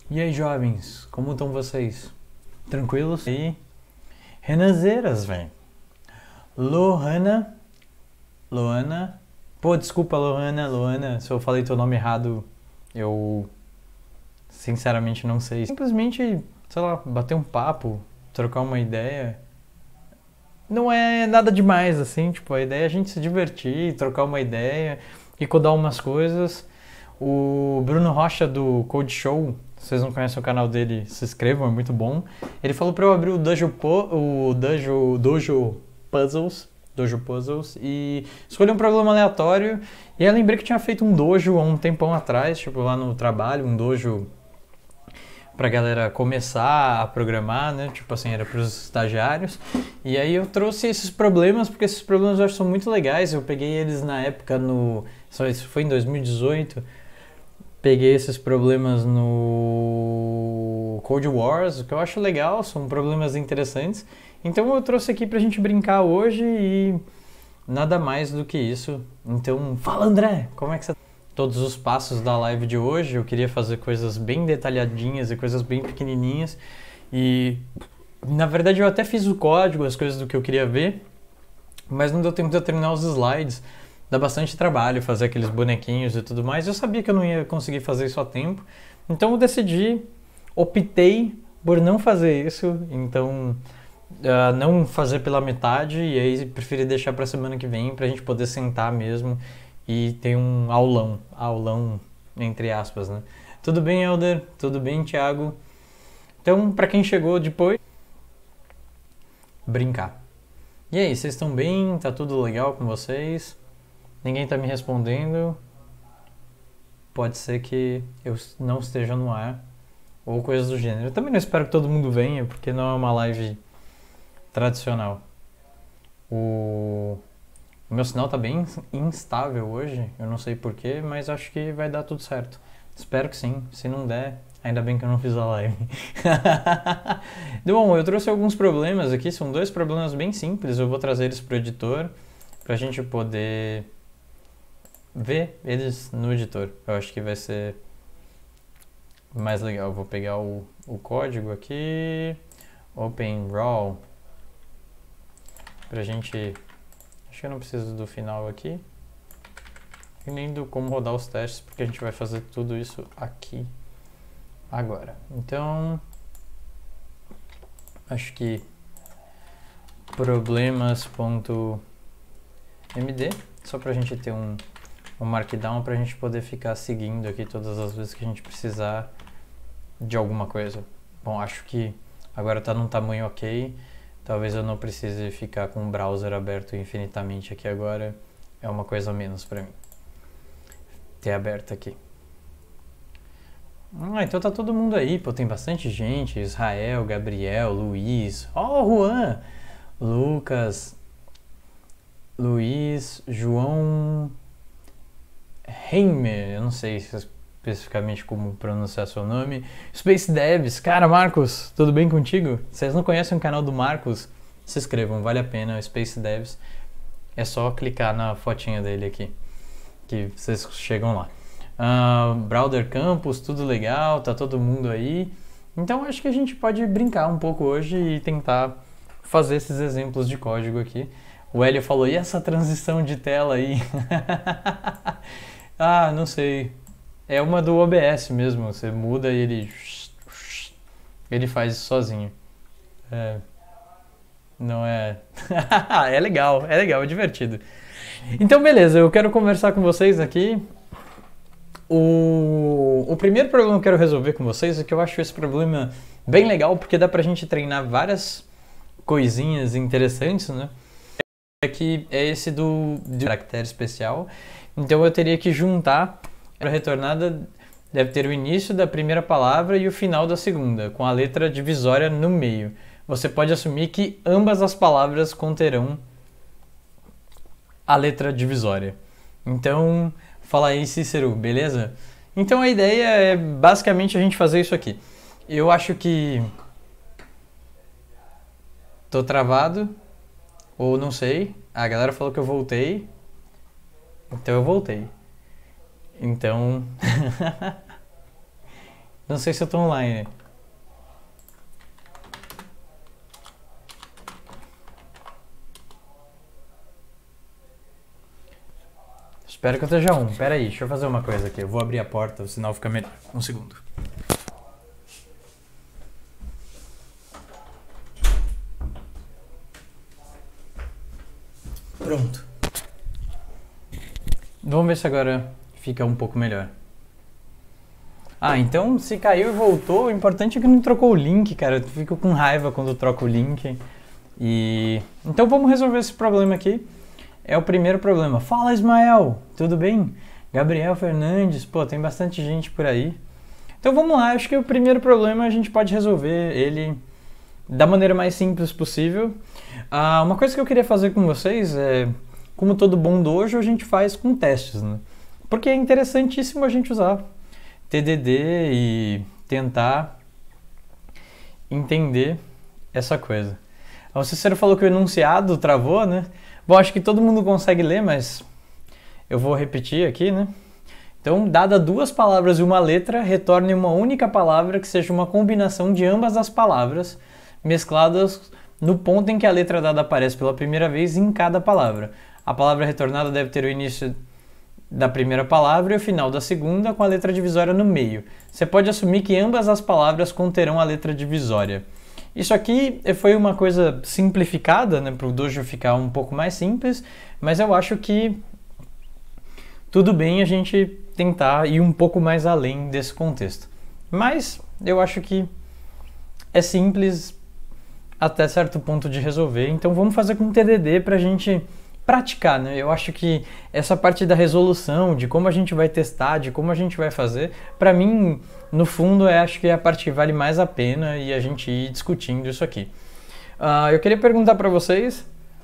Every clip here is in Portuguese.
E aí, jovens, como estão vocês? Tranquilos? E Renazeiras, velho. Lohana. Loana. Pô, desculpa, Loana, se eu falei teu nome errado, eu sinceramente não sei. Simplesmente, sei lá, bater um papo, trocar uma ideia. Não é nada demais, assim, tipo, a ideia é a gente se divertir, trocar uma ideia e codar umas coisas. O Bruno Rocha do Code Show, se vocês não conhecem o canal dele, se inscrevam, é muito bom. Ele falou pra eu abrir o Dojo Puzzles e escolher um problema aleatório. E aí eu lembrei que tinha feito um dojo há um tempão atrás, tipo lá no trabalho, um dojo pra galera começar a programar, né? Tipo assim, era pros estagiários. E aí eu trouxe esses problemas, porque esses problemas eu acho que são muito legais. Eu peguei eles na época isso foi em 2018. Peguei esses problemas no Code Wars, o que eu acho legal, são problemas interessantes. Então eu trouxe aqui pra gente brincar hoje e nada mais do que isso. Então, fala André, como é que você tá? Todos os passos da live de hoje, eu queria fazer coisas bem detalhadinhas e coisas bem pequenininhas. E na verdade eu até fiz o código, as coisas do que eu queria ver, mas não deu tempo de eu terminar os slides. Dá bastante trabalho fazer aqueles bonequinhos e tudo mais. Eu sabia que eu não ia conseguir fazer isso a tempo, então eu optei por não fazer isso, então não fazer pela metade, e aí preferi deixar para semana que vem pra gente poder sentar mesmo e ter um aulão entre aspas, né? Tudo bem, Elder? Tudo bem, Thiago? Então, para quem chegou depois, brincar. E aí, vocês estão bem? Tá tudo legal com vocês? Ninguém tá me respondendo. Pode ser que eu não esteja no ar ou coisas do gênero. Eu também não espero que todo mundo venha, porque não é uma live tradicional. O meu sinal tá bem instável hoje, eu não sei porquê, mas acho que vai dar tudo certo. Espero que sim. Se não der, ainda bem que eu não fiz a live. Bom, eu trouxe alguns problemas aqui, são dois problemas bem simples. Eu vou trazer eles pro editor pra gente poder ver eles no editor. Eu acho que vai ser mais legal. Eu vou pegar o código aqui, Open Raw, pra gente... Acho que eu não preciso do final aqui e nem do como rodar os testes, porque a gente vai fazer tudo isso aqui agora. Então, acho que problemas.md, só pra gente ter um markdown pra gente poder ficar seguindo aqui todas as vezes que a gente precisar de alguma coisa. Bom, acho que agora tá num tamanho ok. Talvez eu não precise ficar com o browser aberto infinitamente aqui agora. É uma coisa a menos pra mim ter aberto aqui. Então tá todo mundo aí, pô, tem bastante gente. Israel, Gabriel, Luiz, Juan, Lucas, Luiz, João Heimer, eu não sei especificamente como pronunciar seu nome. Space Devs, cara, Marcos, tudo bem contigo? Vocês não conhecem o canal do Marcos? Se inscrevam, vale a pena, Space Devs. É só clicar na fotinha dele aqui, que vocês chegam lá. Browder Campus, tudo legal, tá todo mundo aí. Então acho que a gente pode brincar um pouco hoje e tentar fazer esses exemplos de código aqui. O Hélio falou, e essa transição de tela aí? Não sei. É uma do OBS mesmo, você muda e ele faz isso sozinho. Não é... é legal, é divertido. Então beleza, eu quero conversar com vocês aqui. O primeiro problema que eu quero resolver com vocês é que eu acho esse problema bem legal, porque dá pra gente treinar várias coisinhas interessantes, né? Aqui é esse do caractere especial. Então eu teria que juntar, a retornada deve ter o início da primeira palavra e o final da segunda, com a letra divisória no meio. Você pode assumir que ambas as palavras conterão a letra divisória. Então, fala aí, Cícero, beleza? Então a ideia é basicamente a gente fazer isso aqui. Eu acho que tô travado, ou não sei. A galera falou que eu voltei, então eu voltei. Então, Não sei se eu tô online. Espero que eu esteja on. Pera aí, deixa eu fazer uma coisa aqui. Eu vou abrir a porta, o sinal fica melhor. Um segundo. Pronto. Vamos ver se agora fica um pouco melhor. Ah, então se caiu e voltou, o importante é que não trocou o link, cara. Eu fico com raiva quando eu troco o link. Então vamos resolver esse problema aqui. É o primeiro problema. Fala, Ismael! Tudo bem? Gabriel Fernandes, pô, tem bastante gente por aí. Então vamos lá, acho que o primeiro problema a gente pode resolver ele da maneira mais simples possível. Uma coisa que eu queria fazer com vocês é, como todo bom dojo, a gente faz com testes, né? Porque é interessantíssimo a gente usar TDD e tentar entender essa coisa. O Cícero falou que o enunciado travou, né? Bom, acho que todo mundo consegue ler, mas eu vou repetir aqui, né? Então, dada duas palavras e uma letra, retorne uma única palavra que seja uma combinação de ambas as palavras, mescladas no ponto em que a letra dada aparece pela primeira vez em cada palavra. A palavra retornada deve ter o início da primeira palavra e o final da segunda, com a letra divisória no meio. Você pode assumir que ambas as palavras conterão a letra divisória. Isso aqui foi uma coisa simplificada, né, para o dojo ficar um pouco mais simples, mas eu acho que tudo bem a gente tentar ir um pouco mais além desse contexto. Mas eu acho que é simples até certo ponto de resolver, então vamos fazer com TDD para a gente praticar, né? Eu acho que essa parte da resolução, de como a gente vai testar, de como a gente vai fazer, para mim, no fundo, acho que é a parte que vale mais a pena e a gente ir discutindo isso aqui. Eu queria perguntar para vocês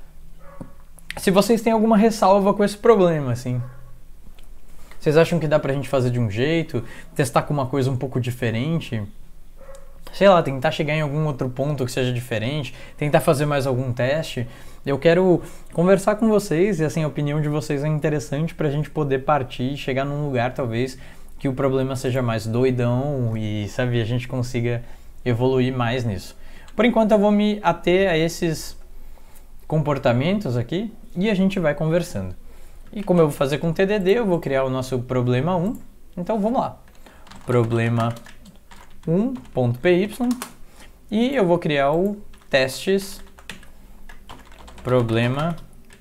se vocês têm alguma ressalva com esse problema, assim. Vocês acham que dá pra gente fazer de um jeito, testar com uma coisa um pouco diferente? Sei lá, tentar chegar em algum outro ponto que seja diferente, tentar fazer mais algum teste. Eu quero conversar com vocês e assim, a opinião de vocês é interessante pra gente poder partir e chegar num lugar talvez que o problema seja mais doidão e, sabe, a gente consiga evoluir mais nisso. Por enquanto eu vou me ater a esses comportamentos aqui e a gente vai conversando. E como eu vou fazer com TDD, eu vou criar o nosso problema 1. Então vamos lá. Problema 1.py e eu vou criar o testes problema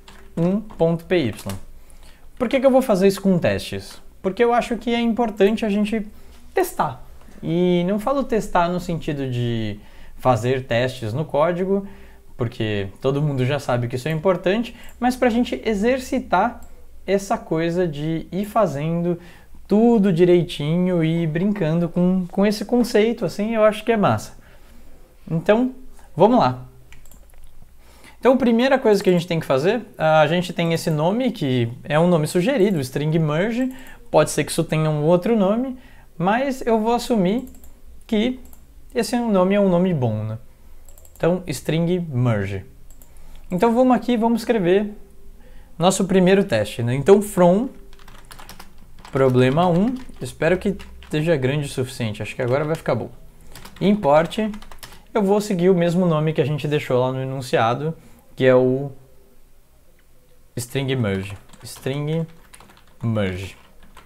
1.py. Por que eu vou fazer isso com testes? Porque eu acho que é importante a gente testar. E não falo testar no sentido de fazer testes no código, porque todo mundo já sabe que isso é importante, mas para a gente exercitar essa coisa de ir fazendo tudo direitinho e brincando com esse conceito, assim, eu acho que é massa. Então, vamos lá. Então, a primeira coisa que a gente tem que fazer, a gente tem esse nome que é um nome sugerido, string merge, pode ser que isso tenha um outro nome, mas eu vou assumir que esse nome é um nome bom, né? Então, string merge. Então, vamos aqui, vamos escrever nosso primeiro teste, né? Então, from problema 1, espero que esteja grande o suficiente, acho que agora vai ficar bom. Import, eu vou seguir o mesmo nome que a gente deixou lá no enunciado, que é o string merge. String merge.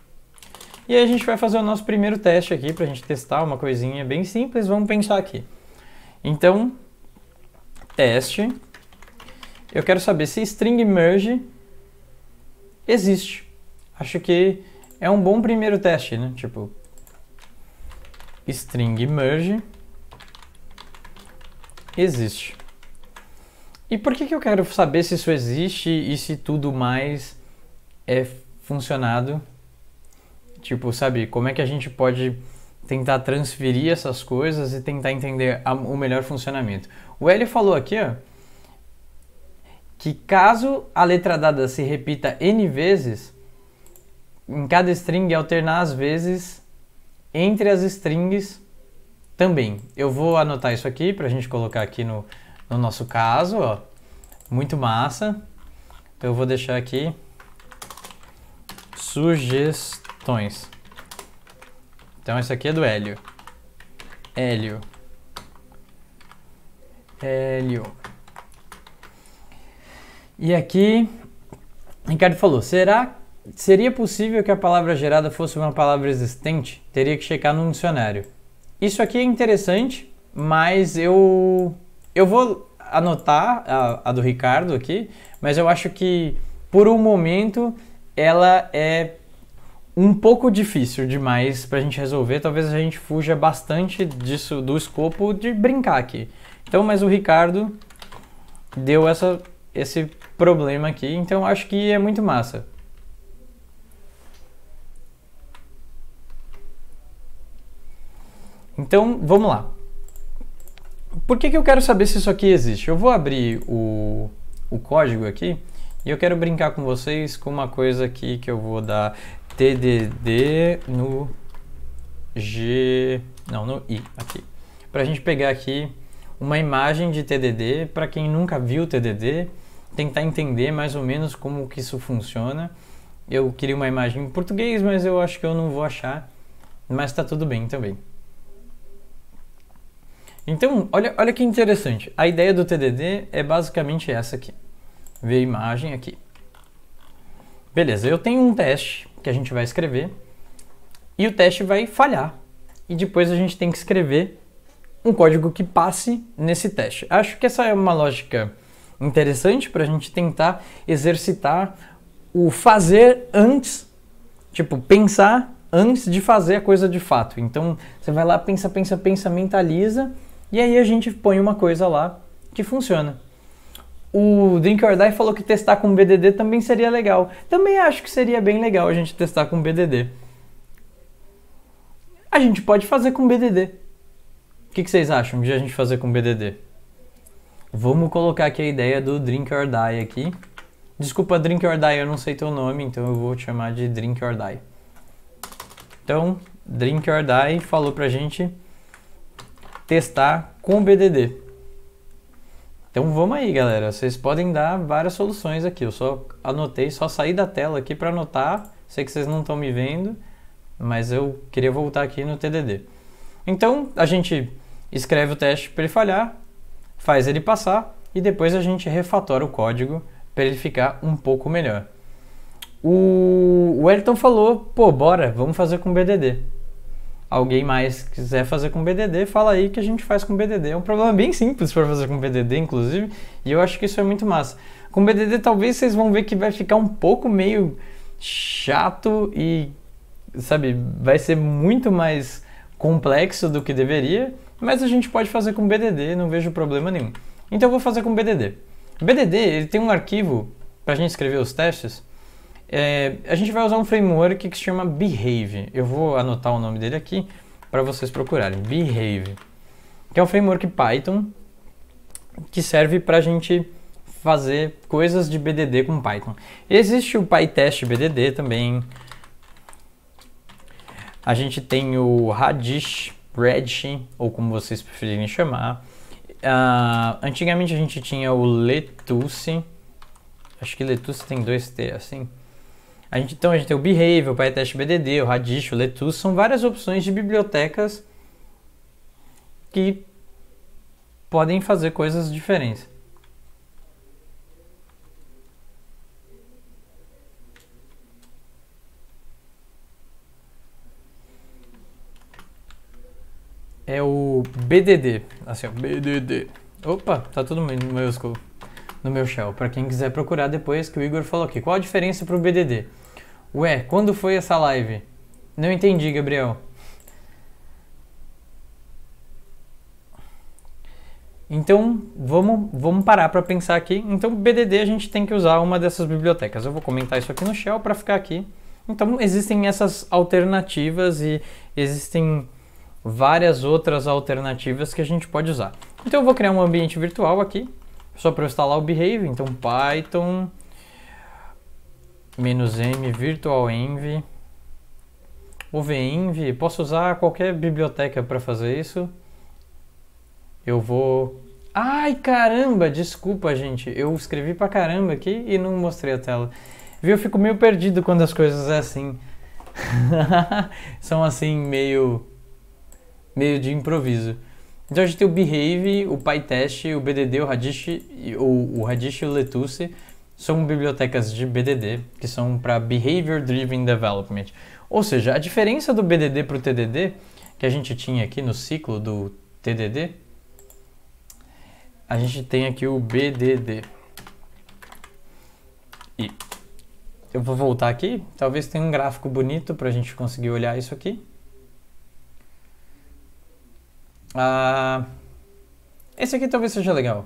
E aí a gente vai fazer o nosso primeiro teste aqui para a gente testar uma coisinha bem simples, vamos pensar aqui. Então, teste, eu quero saber se string merge existe. Acho que é um bom primeiro teste, né? Tipo, string merge existe. E por que eu quero saber se isso existe e se tudo mais é funcionado? Tipo, sabe, como é que a gente pode tentar transferir essas coisas e tentar entender o melhor funcionamento? O Hélio falou aqui, ó, que caso a letra dada se repita N vezes, em cada string alternar as vezes entre as strings também. Eu vou anotar isso aqui para a gente colocar aqui no nosso caso, ó. Muito massa. Então eu vou deixar aqui sugestões. Então esse aqui é do Hélio. Hélio. Hélio. E aqui, Ricardo falou, seria possível que a palavra gerada fosse uma palavra existente? Teria que checar no dicionário. Isso aqui é interessante, mas eu vou anotar a do Ricardo aqui, mas eu acho que, por um momento, ela é um pouco difícil demais pra gente resolver. Talvez a gente fuja bastante disso, do escopo de brincar aqui. Então, mas o Ricardo deu esse problema aqui, então eu acho que é muito massa. Então, vamos lá. Por que eu quero saber se isso aqui existe? Eu vou abrir o código aqui e eu quero brincar com vocês com uma coisa aqui que eu vou dar TDD no I, aqui. Pra gente pegar aqui uma imagem de TDD, para quem nunca viu TDD, tentar entender mais ou menos como que isso funciona. Eu queria uma imagem em português, mas eu acho que eu não vou achar, mas tá tudo bem também. Então, olha que interessante. A ideia do TDD é basicamente essa aqui. Ver a imagem aqui. Beleza, eu tenho um teste que a gente vai escrever e o teste vai falhar. E depois a gente tem que escrever um código que passe nesse teste. Acho que essa é uma lógica interessante para a gente tentar exercitar o fazer antes, tipo, pensar antes de fazer a coisa de fato. Então, você vai lá, pensa, mentaliza, e aí a gente põe uma coisa lá que funciona. O Drink or Die falou que testar com BDD também seria legal. Também acho que seria bem legal a gente testar com BDD. A gente pode fazer com BDD. O que vocês acham de a gente fazer com BDD? Vamos colocar aqui a ideia do Drink or Die aqui. Desculpa, Drink or Die, eu não sei teu nome, então eu vou te chamar de Drink or Die. Então, Drink or Die falou pra gente testar com BDD. Então vamos aí, galera. Vocês podem dar várias soluções aqui. Eu só anotei, só saí da tela aqui para anotar. Sei que vocês não estão me vendo, mas eu queria voltar aqui no TDD. Então a gente escreve o teste para ele falhar, faz ele passar e depois a gente refatora o código para ele ficar um pouco melhor. O Wellington falou, pô, bora, vamos fazer com BDD. Alguém mais quiser fazer com BDD, fala aí que a gente faz com BDD. É um problema bem simples para fazer com BDD, inclusive, e eu acho que isso é muito massa. Com BDD talvez vocês vão ver que vai ficar um pouco meio chato e, sabe, vai ser muito mais complexo do que deveria, mas a gente pode fazer com BDD, não vejo problema nenhum. Então eu vou fazer com BDD. BDD, ele tem um arquivo para a gente escrever os testes. A gente vai usar um framework que se chama Behave. Eu vou anotar o nome dele aqui para vocês procurarem. Behave, que é um framework Python que serve para a gente fazer coisas de BDD com Python. Existe o PyTest BDD também. A gente tem o Redis, ou como vocês preferirem chamar. Antigamente a gente tinha o Lettuce. Acho que Lettuce tem 2T, assim. Então a gente tem o Behave, o PyTest BDD, o Redis, o Lettuce. São várias opções de bibliotecas que podem fazer coisas diferentes. É o BDD, assim, ó, BDD. Opa, tá tudo no meu shell, para quem quiser procurar depois, que o Igor falou aqui. Qual a diferença pro BDD? Ué, quando foi essa live? Não entendi, Gabriel. Então, vamos parar para pensar aqui. Então, BDD a gente tem que usar uma dessas bibliotecas. Eu vou comentar isso aqui no shell para ficar aqui. Então, existem essas alternativas e existem várias outras alternativas que a gente pode usar. Então, eu vou criar um ambiente virtual aqui, só para eu instalar o Behave. Então, Python -m virtualenv ovenv. Posso usar qualquer biblioteca para fazer isso. Eu vou... Ai, caramba! Desculpa, gente. Eu escrevi pra caramba aqui e não mostrei a tela. Viu? Eu fico meio perdido quando as coisas é assim. São assim, meio meio de improviso. Então a gente tem o Behave, o PyTest, o BDD, o Radish, o Radish e o Lettuce são bibliotecas de BDD que são para Behavior Driven Development. Ou seja, a diferença do BDD para o TDD que a gente tinha aqui no ciclo do TDD, a gente tem aqui o BDD. E eu vou voltar aqui, talvez tenha um gráfico bonito para a gente conseguir olhar isso aqui. Esse aqui talvez seja legal.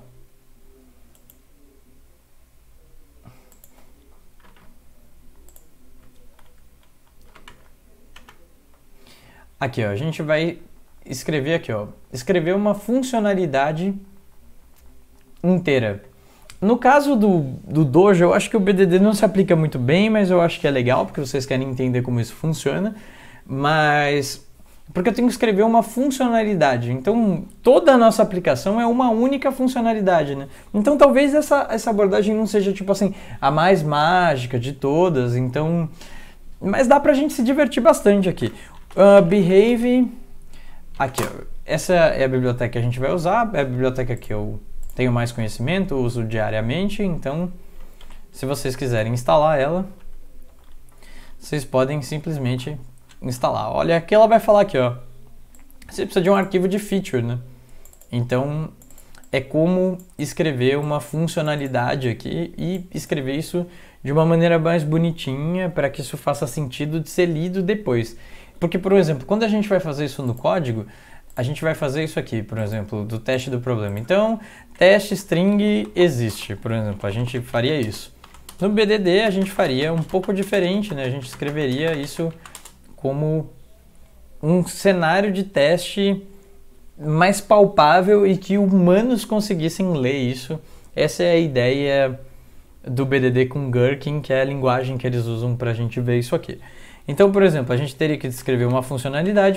Aqui, ó, a gente vai escrever aqui, ó, escrever uma funcionalidade inteira. No caso do Dojo, eu acho que o BDD não se aplica muito bem, mas eu acho que é legal, porque vocês querem entender como isso funciona. Mas porque eu tenho que escrever uma funcionalidade. Então, toda a nossa aplicação é uma única funcionalidade, né? Então, talvez essa abordagem não seja, tipo assim, a mais mágica de todas. Então, mas dá pra gente se divertir bastante aqui. Behave. Aqui, ó. Essa é a biblioteca que a gente vai usar. É a biblioteca que eu tenho mais conhecimento, uso diariamente. Então, se vocês quiserem instalar ela, vocês podem simplesmente instalar. Olha, aqui ela vai falar aqui, ó. Você precisa de um arquivo de feature, né? Então, é como escrever uma funcionalidade aqui e escrever isso de uma maneira mais bonitinha para que isso faça sentido de ser lido depois. Porque, por exemplo, quando a gente vai fazer isso no código, a gente vai fazer isso aqui, por exemplo, do teste do problema. Então, teste string existe, por exemplo, a gente faria isso. No BDD, a gente faria um pouco diferente, né? A gente escreveria isso como um cenário de teste mais palpável e que humanos conseguissem ler isso. Essa é a ideia do BDD com Gherkin, que é a linguagem que eles usam para a gente ver isso aqui. Então, por exemplo, a gente teria que descrever uma funcionalidade,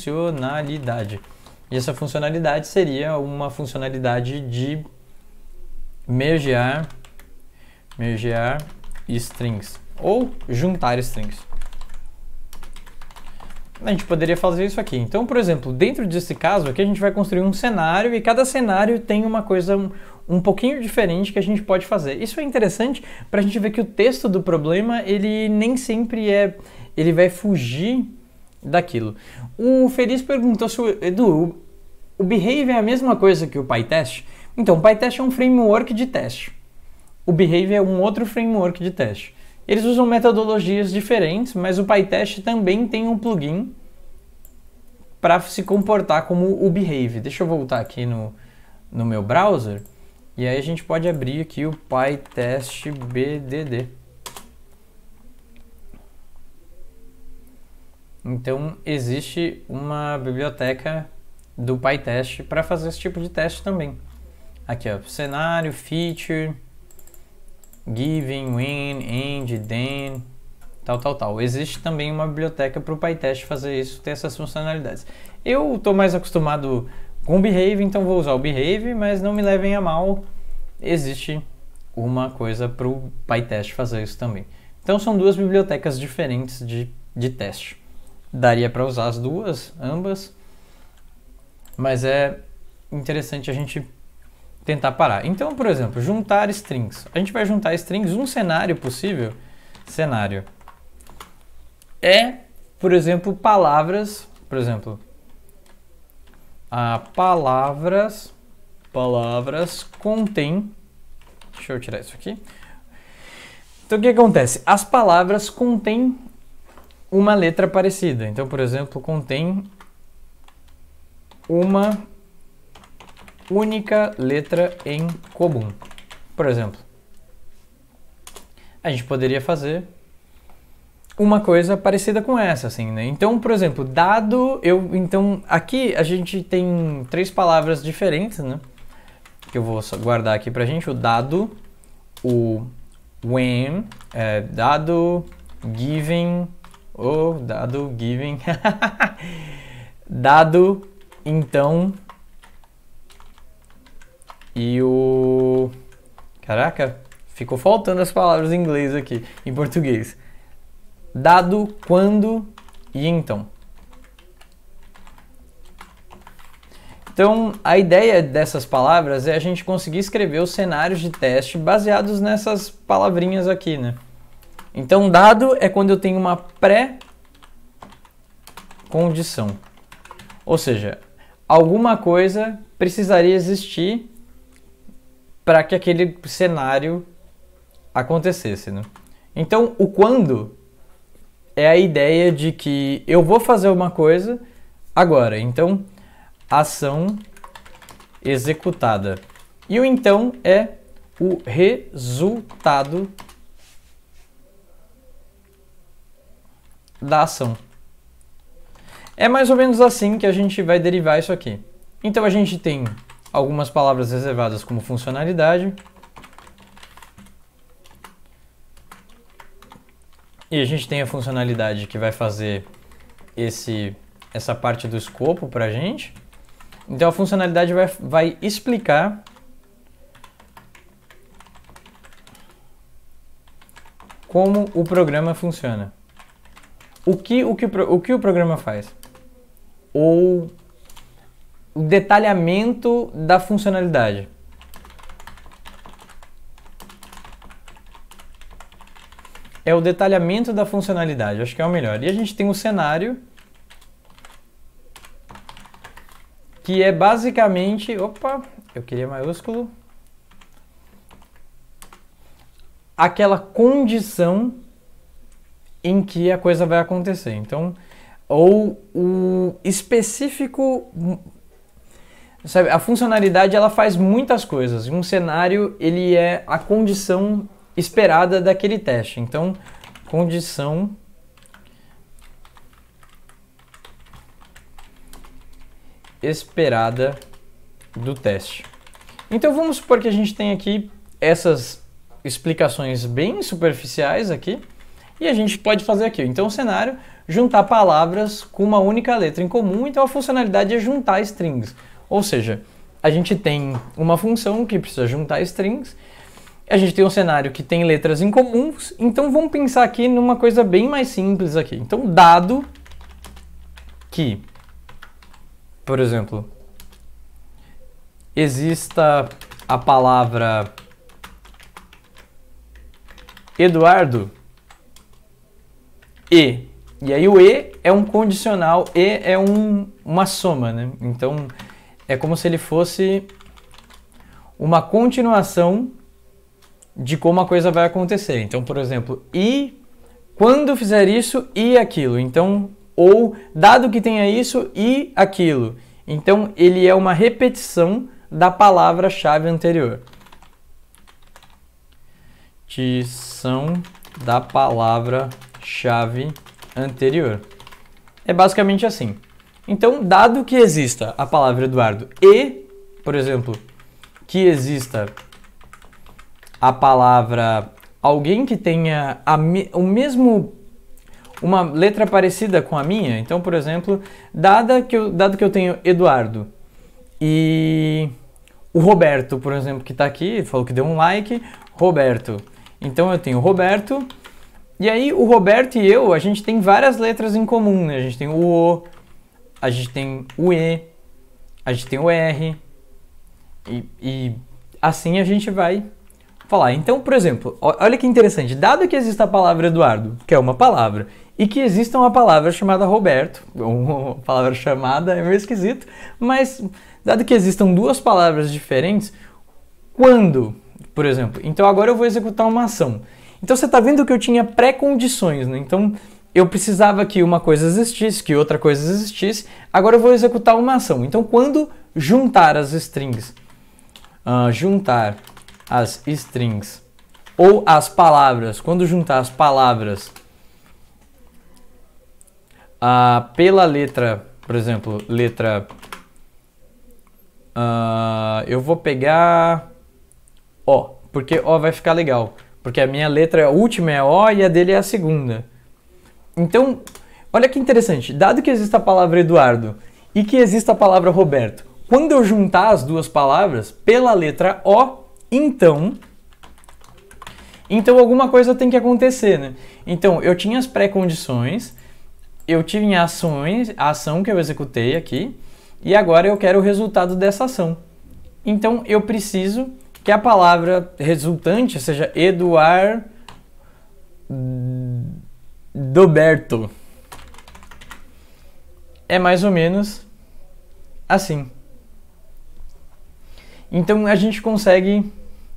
e essa funcionalidade seria uma funcionalidade de mergear strings, ou juntar strings. A gente poderia fazer isso aqui. Então, por exemplo, dentro desse caso aqui, a gente vai construir um cenário e cada cenário tem uma coisa um pouquinho diferente que a gente pode fazer. Isso é interessante para a gente ver que o texto do problema, ele nem sempre ele vai fugir daquilo. O Feliz perguntou se Edu, o Behave é a mesma coisa que o PyTest? Então, o PyTest é um framework de teste. O Behave é um outro framework de teste. Eles usam metodologias diferentes, mas o PyTest também tem um plugin para se comportar como o Behave. Deixa eu voltar aqui no meu browser e aí a gente pode abrir aqui o PyTest BDD. Então, existe uma biblioteca do PyTest para fazer esse tipo de teste também. Aqui, ó, cenário, feature, given, when, end, then, tal. Existe também uma biblioteca para o PyTest fazer isso, ter essas funcionalidades. Eu estou mais acostumado com o Behave, então vou usar o Behave, mas não me levem a mal, existe uma coisa para o PyTest fazer isso também. Então são duas bibliotecas diferentes de teste. Daria para usar as duas, ambas, mas é interessante a gente tentar parar. Então, por exemplo, juntar strings. A gente vai juntar strings, um cenário possível. Cenário é, por exemplo, palavras. Por exemplo, palavras contém. Deixa eu tirar isso aqui. Então, o que acontece? As palavras contêm uma letra parecida. Então, por exemplo, contém uma única letra em comum. Por exemplo, a gente poderia fazer uma coisa parecida com essa, assim, né? Então, por exemplo, então, aqui a gente tem 3 palavras diferentes, né? Que eu vou guardar aqui pra gente. O dado, o when, dado, given, dado, então, e o... Caraca, ficou faltando as palavras em inglês aqui, em português. Dado, quando e então. Então, a ideia dessas palavras é a gente conseguir escrever os cenários de teste baseados nessas palavrinhas aqui, né? Então, dado é quando eu tenho uma pré-condição. Ou seja, alguma coisa precisaria existir para que aquele cenário acontecesse, né? Então, o quando é a ideia de que eu vou fazer uma coisa agora. Então, ação executada. E o então é o resultado da ação. É mais ou menos assim que a gente vai derivar isso aqui. Então a gente tem algumas palavras reservadas como funcionalidade. E a gente tem a funcionalidade que vai fazer essa parte do escopo para a gente. Então a funcionalidade vai explicar como o programa funciona. O que o programa faz? Ou o detalhamento da funcionalidade. É o detalhamento da funcionalidade, acho que é o melhor. E a gente tem o cenário, que é basicamente... Opa, eu queria maiúsculo. Aquela condição em que a coisa vai acontecer. Então, ou o específico... Sabe, a funcionalidade ela faz muitas coisas. Um cenário ele é a condição esperada daquele teste. Então, condição esperada do teste. Então, vamos supor que a gente tem aqui essas explicações bem superficiais aqui. E a gente pode fazer aqui. Então, o cenário, juntar palavras com uma única letra em comum. Então, a funcionalidade é juntar strings. Ou seja, a gente tem uma função que precisa juntar strings. A gente tem um cenário que tem letras incomuns, então vamos pensar aqui numa coisa bem mais simples aqui. Então, dado que, por exemplo, exista a palavra Eduardo e aí o e é um condicional, e é uma soma, né? Então, é como se ele fosse uma continuação de como a coisa vai acontecer. Então, por exemplo, e quando fizer isso e aquilo. Então, ou dado que tenha isso e aquilo. Então, ele é uma repetição da palavra-chave anterior. Repetição da palavra-chave anterior. É basicamente assim. Então, dado que exista a palavra Eduardo e, por exemplo, que exista a palavra alguém que tenha uma letra parecida com a minha. Então, por exemplo, dado que eu tenho Eduardo e o Roberto, por exemplo, que está aqui, falou que deu um like, Roberto. Então, eu tenho Roberto, e aí o Roberto e eu, a gente tem várias letras em comum, né? A gente tem o O, a gente tem o E, a gente tem o R, e assim a gente vai falar. Então, por exemplo, olha que interessante, dado que existe a palavra Eduardo, que é uma palavra, e que exista uma palavra chamada Roberto, uma palavra chamada é meio esquisito, mas dado que existam duas palavras diferentes, quando, por exemplo, então agora eu vou executar uma ação. Então você está vendo que eu tinha pré-condições, né? Então eu precisava que uma coisa existisse, que outra coisa existisse, agora eu vou executar uma ação. Então quando juntar as strings, juntar as strings ou as palavras, quando juntar as palavras pela letra, por exemplo, letra, eu vou pegar O, porque O vai ficar legal, porque a minha letra, a última é O e a dele é a segunda. Então, olha que interessante, dado que existe a palavra Eduardo e que existe a palavra Roberto, quando eu juntar as duas palavras pela letra O, então alguma coisa tem que acontecer, né? Então, eu tinha as pré-condições, eu tive a ação que eu executei aqui, e agora eu quero o resultado dessa ação. Então eu preciso que a palavra resultante seja Eduardoberto. É mais ou menos assim. Então a gente consegue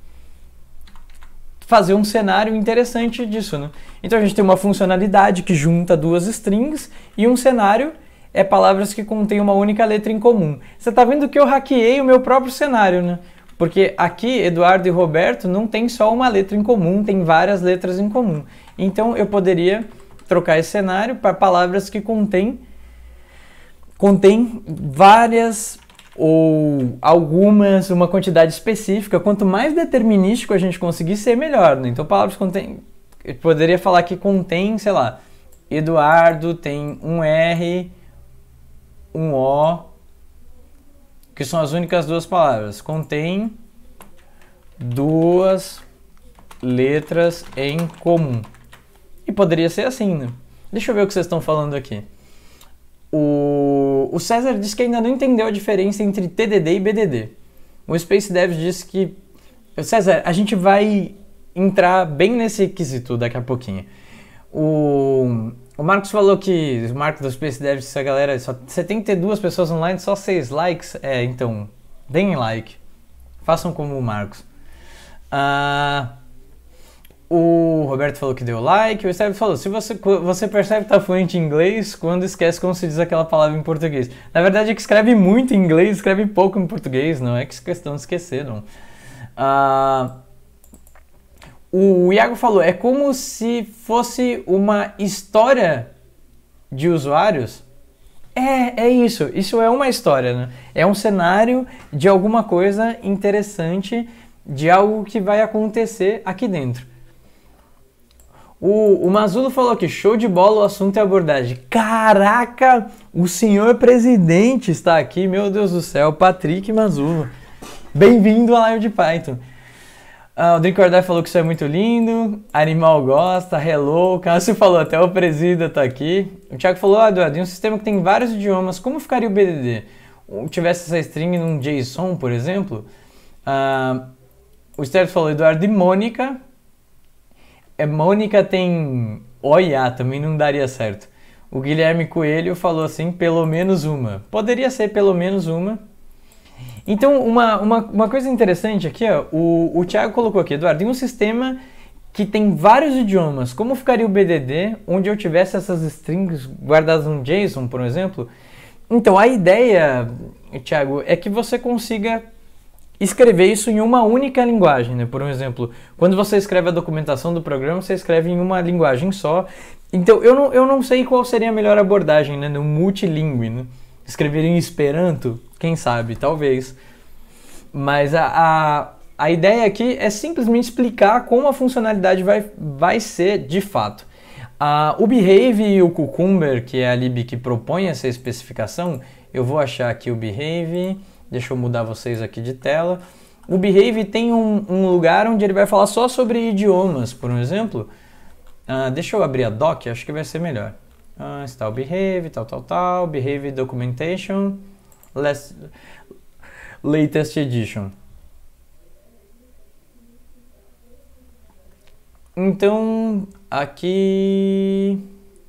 fazer um cenário interessante disso, né? Então a gente tem uma funcionalidade que junta duas strings e um cenário é palavras que contêm uma única letra em comum. Você está vendo que eu hackeei o meu próprio cenário, né? Porque aqui, Eduardo e Roberto, não tem só uma letra em comum, tem várias letras em comum. Então eu poderia trocar esse cenário para palavras que contêm várias ou algumas, uma quantidade específica. Quanto mais determinístico a gente conseguir ser, melhor, né? Então palavras contêm, eu poderia falar que contém, sei lá, Eduardo tem um R, um O, que são as únicas duas palavras. Contém duas letras em comum. E poderia ser assim, né? Deixa eu ver o que vocês estão falando aqui. O César disse que ainda não entendeu a diferença entre TDD e BDD. O Space Devs disse que... César, a gente vai entrar bem nesse quesito daqui a pouquinho. O Marcos falou que... O Marcos do Space Devs disse a galera... Só 72 pessoas online, só 6 likes. Então, deem like. Façam como o Marcos. O Roberto falou que deu like. O Estevão falou, se você percebe que está fluente em inglês quando esquece como se diz aquela palavra em português. Na verdade é que escreve muito em inglês, escreve pouco em português, não é que questão de esquecer, não. O Iago falou, é como se fosse uma história de usuários. É isso. Isso é uma história, né? É um cenário de alguma coisa interessante, de algo que vai acontecer aqui dentro. O Mazulo falou que show de bola, o assunto é abordagem. Caraca, o senhor presidente está aqui, meu Deus do céu, Patrick Mazulo. Bem-vindo à live de Python. O Drink or Die falou que isso é muito lindo, Animal gosta, hello, o Cássio falou, até o presida tá aqui. O Thiago falou, Eduardo, em um sistema que tem vários idiomas, como ficaria o BDD? Tivesse essa string num JSON, por exemplo? O Steph falou, Eduardo e Mônica. Mônica tem OIA, também não daria certo. O Guilherme Coelho falou assim, pelo menos uma. Poderia ser pelo menos uma. Então, uma coisa interessante aqui, ó, o Thiago colocou aqui, Eduardo, em um sistema que tem vários idiomas, como ficaria o BDD, onde eu tivesse essas strings guardadas num JSON, por exemplo? Então, a ideia, Thiago, é que você consiga escrever isso em uma única linguagem, né? Por exemplo, quando você escreve a documentação do programa, você escreve em uma linguagem só. Então, eu não sei qual seria a melhor abordagem, né? No multilingüe, né? Escrever em Esperanto, quem sabe, talvez. Mas a ideia aqui é simplesmente explicar como a funcionalidade vai ser de fato. O Behave e o Cucumber, que é a lib que propõe essa especificação, eu vou achar aqui o Behave... Deixa eu mudar vocês aqui de tela. O Behave tem um lugar onde ele vai falar só sobre idiomas, por exemplo. Deixa eu abrir a doc, acho que vai ser melhor. Está o Behave, tal. Behave Documentation, Latest Edition. Então, aqui...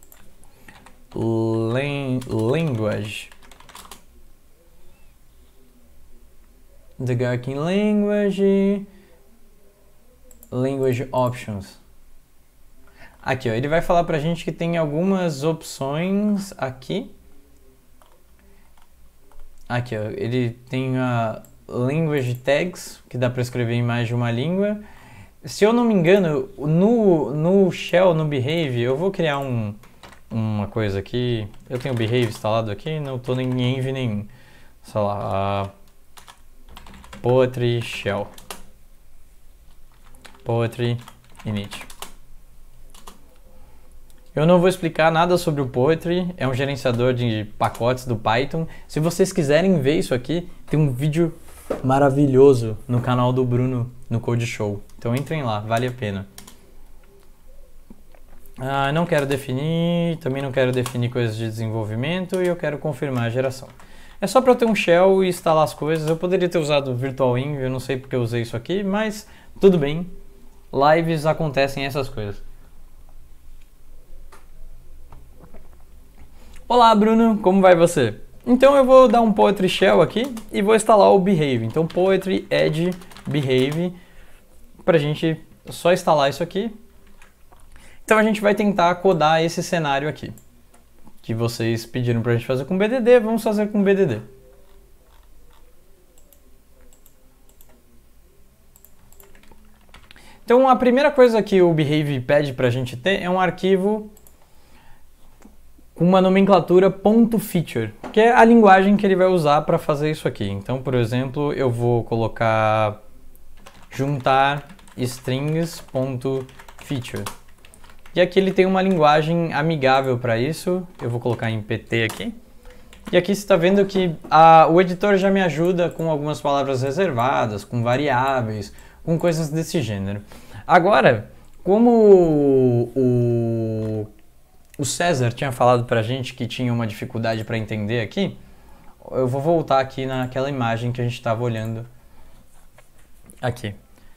Language. The Gherkin Language Options. Aqui, ó, ele vai falar pra gente que tem algumas opções aqui. Aqui, ó, ele tem a Language Tags, que dá pra escrever em mais de uma língua. Se eu não me engano, no Shell, no Behave, eu vou criar uma coisa aqui. Eu tenho o Behave instalado aqui, não tô em env nenhum. Sei lá, Poetry Shell. Poetry Init. Eu não vou explicar nada sobre o Poetry, é um gerenciador de pacotes do Python. Se vocês quiserem ver isso aqui, tem um vídeo maravilhoso no canal do Bruno no Code Show. Então entrem lá, vale a pena. Não quero definir, também não quero definir coisas de desenvolvimento e eu quero confirmar a geração. É só para eu ter um shell e instalar as coisas. Eu poderia ter usado Virtual Env, eu não sei porque eu usei isso aqui, mas tudo bem. Lives acontecem essas coisas. Olá, Bruno, como vai você? Então eu vou dar um Poetry Shell aqui e vou instalar o Behave. Então Poetry add Behave, pra gente só instalar isso aqui. Então a gente vai tentar codar esse cenário aqui, que vocês pediram pra gente fazer com BDD, vamos fazer com BDD. Então a primeira coisa que o Behave pede pra gente ter é um arquivo com uma nomenclatura .feature, que é a linguagem que ele vai usar para fazer isso aqui. Então, por exemplo, eu vou colocar juntar strings.feature. E aqui ele tem uma linguagem amigável para isso. Eu vou colocar em PT aqui. E aqui você está vendo que o editor já me ajuda com algumas palavras reservadas, com variáveis, com coisas desse gênero. Agora, como o César tinha falado pra gente que tinha uma dificuldade para entender aqui, eu vou voltar aqui naquela imagem que a gente estava olhando aqui.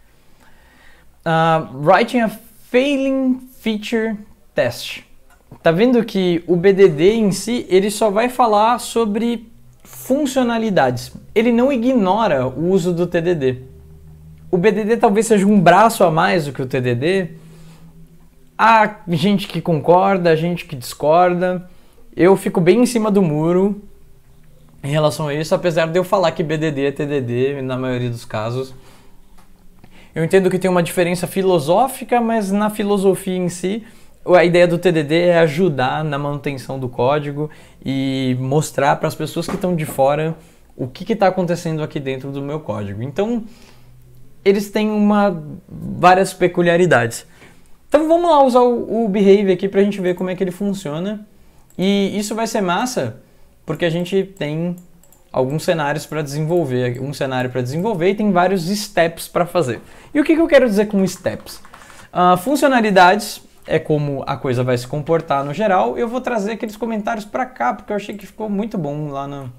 Writing a failing feature test. Tá vendo que o BDD em si, ele só vai falar sobre funcionalidades. Ele não ignora o uso do TDD. O BDD talvez seja um braço a mais do que o TDD. Há gente que concorda, gente que discorda. Eu fico bem em cima do muro em relação a isso, apesar de eu falar que BDD é TDD na maioria dos casos. Eu entendo que tem uma diferença filosófica, mas na filosofia em si, a ideia do TDD é ajudar na manutenção do código e mostrar para as pessoas que estão de fora o que está acontecendo aqui dentro do meu código. Então, eles têm várias peculiaridades. Então vamos lá usar o Behave aqui para a gente ver como é que ele funciona. E isso vai ser massa, porque a gente tem alguns cenários para desenvolver, e tem vários steps para fazer. E o que eu quero dizer com steps? Funcionalidades é como a coisa vai se comportar no geral. Eu vou trazer aqueles comentários para cá, porque eu achei que ficou muito bom lá no...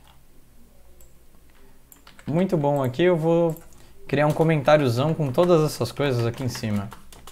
Muito bom aqui, eu vou criar um comentáriozão com todas essas coisas aqui em cima.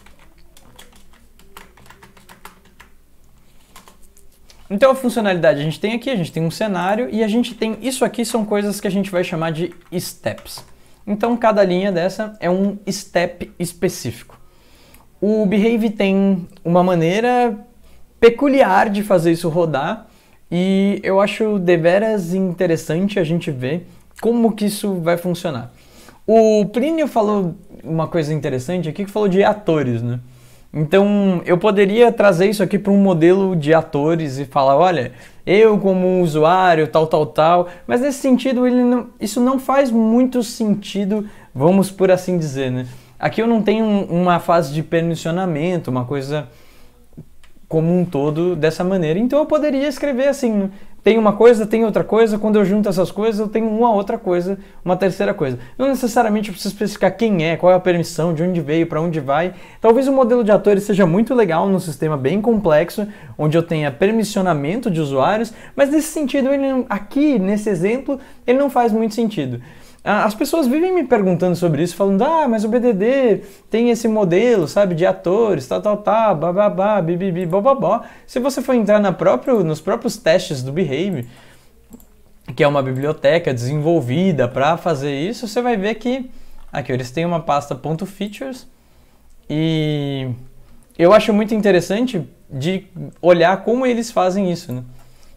Então a funcionalidade a gente tem aqui, a gente tem um cenário e a gente tem isso aqui, são coisas que a gente vai chamar de steps. Então cada linha dessa é um step específico. O Behave tem uma maneira peculiar de fazer isso rodar e eu acho deveras interessante a gente ver como que isso vai funcionar. O Plínio falou uma coisa interessante aqui que falou de atores, né? Então, eu poderia trazer isso aqui para um modelo de atores e falar, olha, eu como usuário, tal, mas nesse sentido, isso não faz muito sentido, vamos por assim dizer, né? Aqui eu não tenho uma fase de permissionamento, uma coisa como um todo dessa maneira, então eu poderia escrever assim, né? Tem uma coisa, tem outra coisa, quando eu junto essas coisas eu tenho uma outra coisa, uma terceira coisa. Não necessariamente eu preciso especificar quem é, qual é a permissão, de onde veio, para onde vai. Talvez o modelo de atores seja muito legal num sistema bem complexo, onde eu tenha permissionamento de usuários, mas nesse sentido, aqui, nesse exemplo, ele não faz muito sentido. As pessoas vivem me perguntando sobre isso, falando, mas o BDD tem esse modelo, sabe, de atores, bababá, bibibi, bababó. Se você for entrar nos próprios testes do Behave, que é uma biblioteca desenvolvida para fazer isso, você vai ver que aqui eles têm uma pasta .features e eu acho muito interessante de olhar como eles fazem isso, né?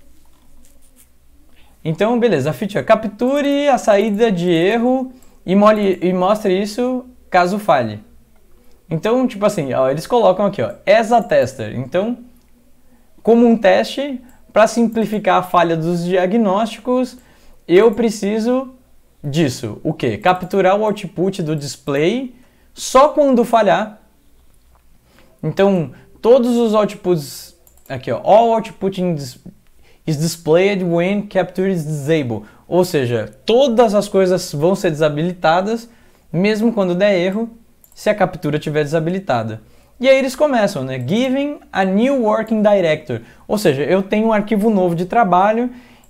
Então, beleza, a feature capture a saída de erro e mostre isso caso falhe. Então, tipo assim, eles colocam aqui, as a tester. Então, como um teste, para simplificar a falha dos diagnósticos, eu preciso disso. O quê? Capturar o output do display só quando falhar. Então, todos os outputs, aqui, all output is displayed when capture is disabled. Ou seja, todas as coisas vão ser desabilitadas, mesmo quando der erro, se a captura estiver desabilitada. E aí eles começam, né? Giving a new working directory. Ou seja, eu tenho um arquivo novo de trabalho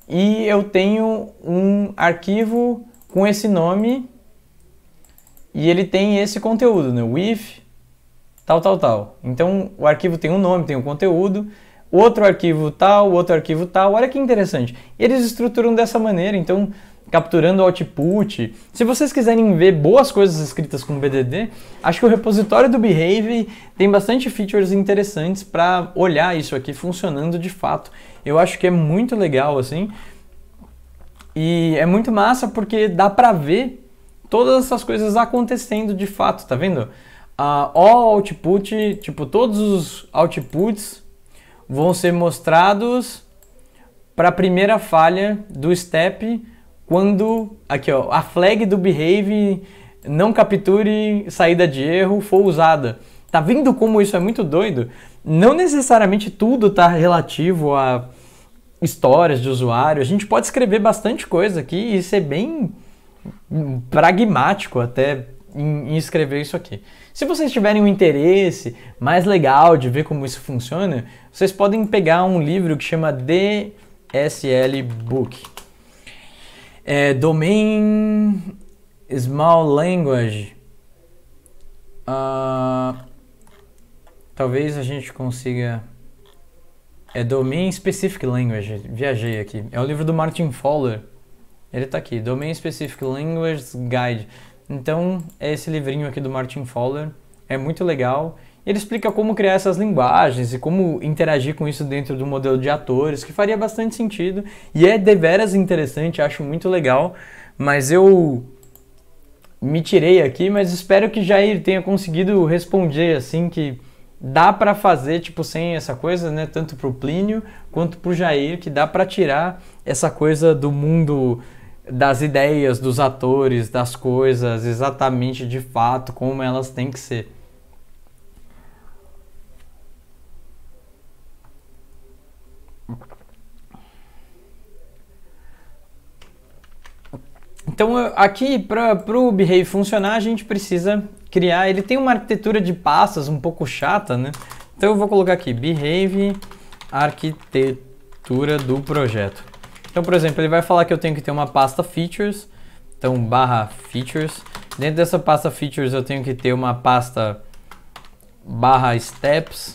e eu tenho um arquivo com esse nome e ele tem esse conteúdo, né? With tal. Então o arquivo tem um nome, tem um conteúdo, outro arquivo tal. Olha que interessante. Eles estruturam dessa maneira, então capturando o output. Se vocês quiserem ver boas coisas escritas com BDD, acho que o repositório do Behave tem bastante features interessantes para olhar isso aqui funcionando de fato. Eu acho que é muito legal assim. E é muito massa porque dá pra ver todas essas coisas acontecendo de fato, tá vendo? All output, tipo, todos os outputs vão ser mostrados para a primeira falha do step quando, aqui ó, a flag do behave não capture saída de erro for usada. Tá vendo como isso é muito doido? Não necessariamente tudo tá relativo a histórias de usuário. A gente pode escrever bastante coisa aqui e ser bem pragmático até em escrever isso aqui. Se vocês tiverem um interesse mais legal de ver como isso funciona, vocês podem pegar um livro que chama DSL Book. Domain Small Language. Talvez a gente consiga... Domain Specific Language. Viajei aqui. É o livro do Martin Fowler. Ele tá aqui. Domain Specific Language Guide. Então, é esse livrinho aqui do Martin Fowler. É muito legal. Ele explica como criar essas linguagens e como interagir com isso dentro do modelo de atores, que faria bastante sentido. E é deveras interessante, acho muito legal. Mas eu me tirei aqui, mas espero que Jair tenha conseguido responder assim, que dá pra fazer, tipo, sem essa coisa, né? Tanto pro Plínio quanto pro Jair, que dá pra tirar essa coisa do mundo das ideias, dos atores, das coisas, exatamente de fato, como elas têm que ser. Então, aqui, para o Behave funcionar, a gente precisa criar... Ele tem uma arquitetura de pastas um pouco chata, né? Então, eu vou colocar aqui, Behave, arquitetura do projeto. Então, por exemplo, ele vai falar que eu tenho que ter uma pasta Features. Então, /Features. Dentro dessa pasta Features, eu tenho que ter uma pasta /Steps.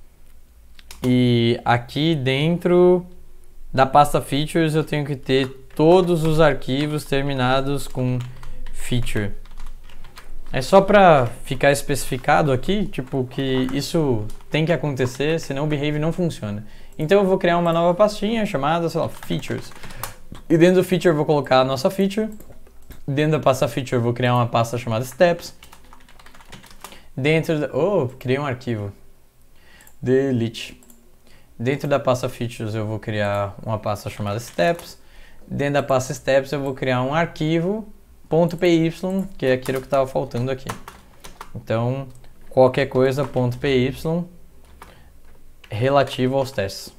E aqui dentro da pasta Features, eu tenho que ter todos os arquivos terminados com feature. É só para ficar especificado aqui, tipo, que isso tem que acontecer, senão o Behave não funciona. Então eu vou criar uma nova pastinha chamada, sei lá, Features. E dentro do Feature eu vou colocar a nossa Feature. Dentro da pasta Feature eu vou criar uma pasta chamada Steps. Dentro da... criei um arquivo. Delete. Dentro da pasta Features eu vou criar uma pasta chamada Steps. Dentro da pasta Steps eu vou criar um arquivo .py, que é aquilo que estava faltando aqui. Então, qualquer coisa .py relativo aos testes.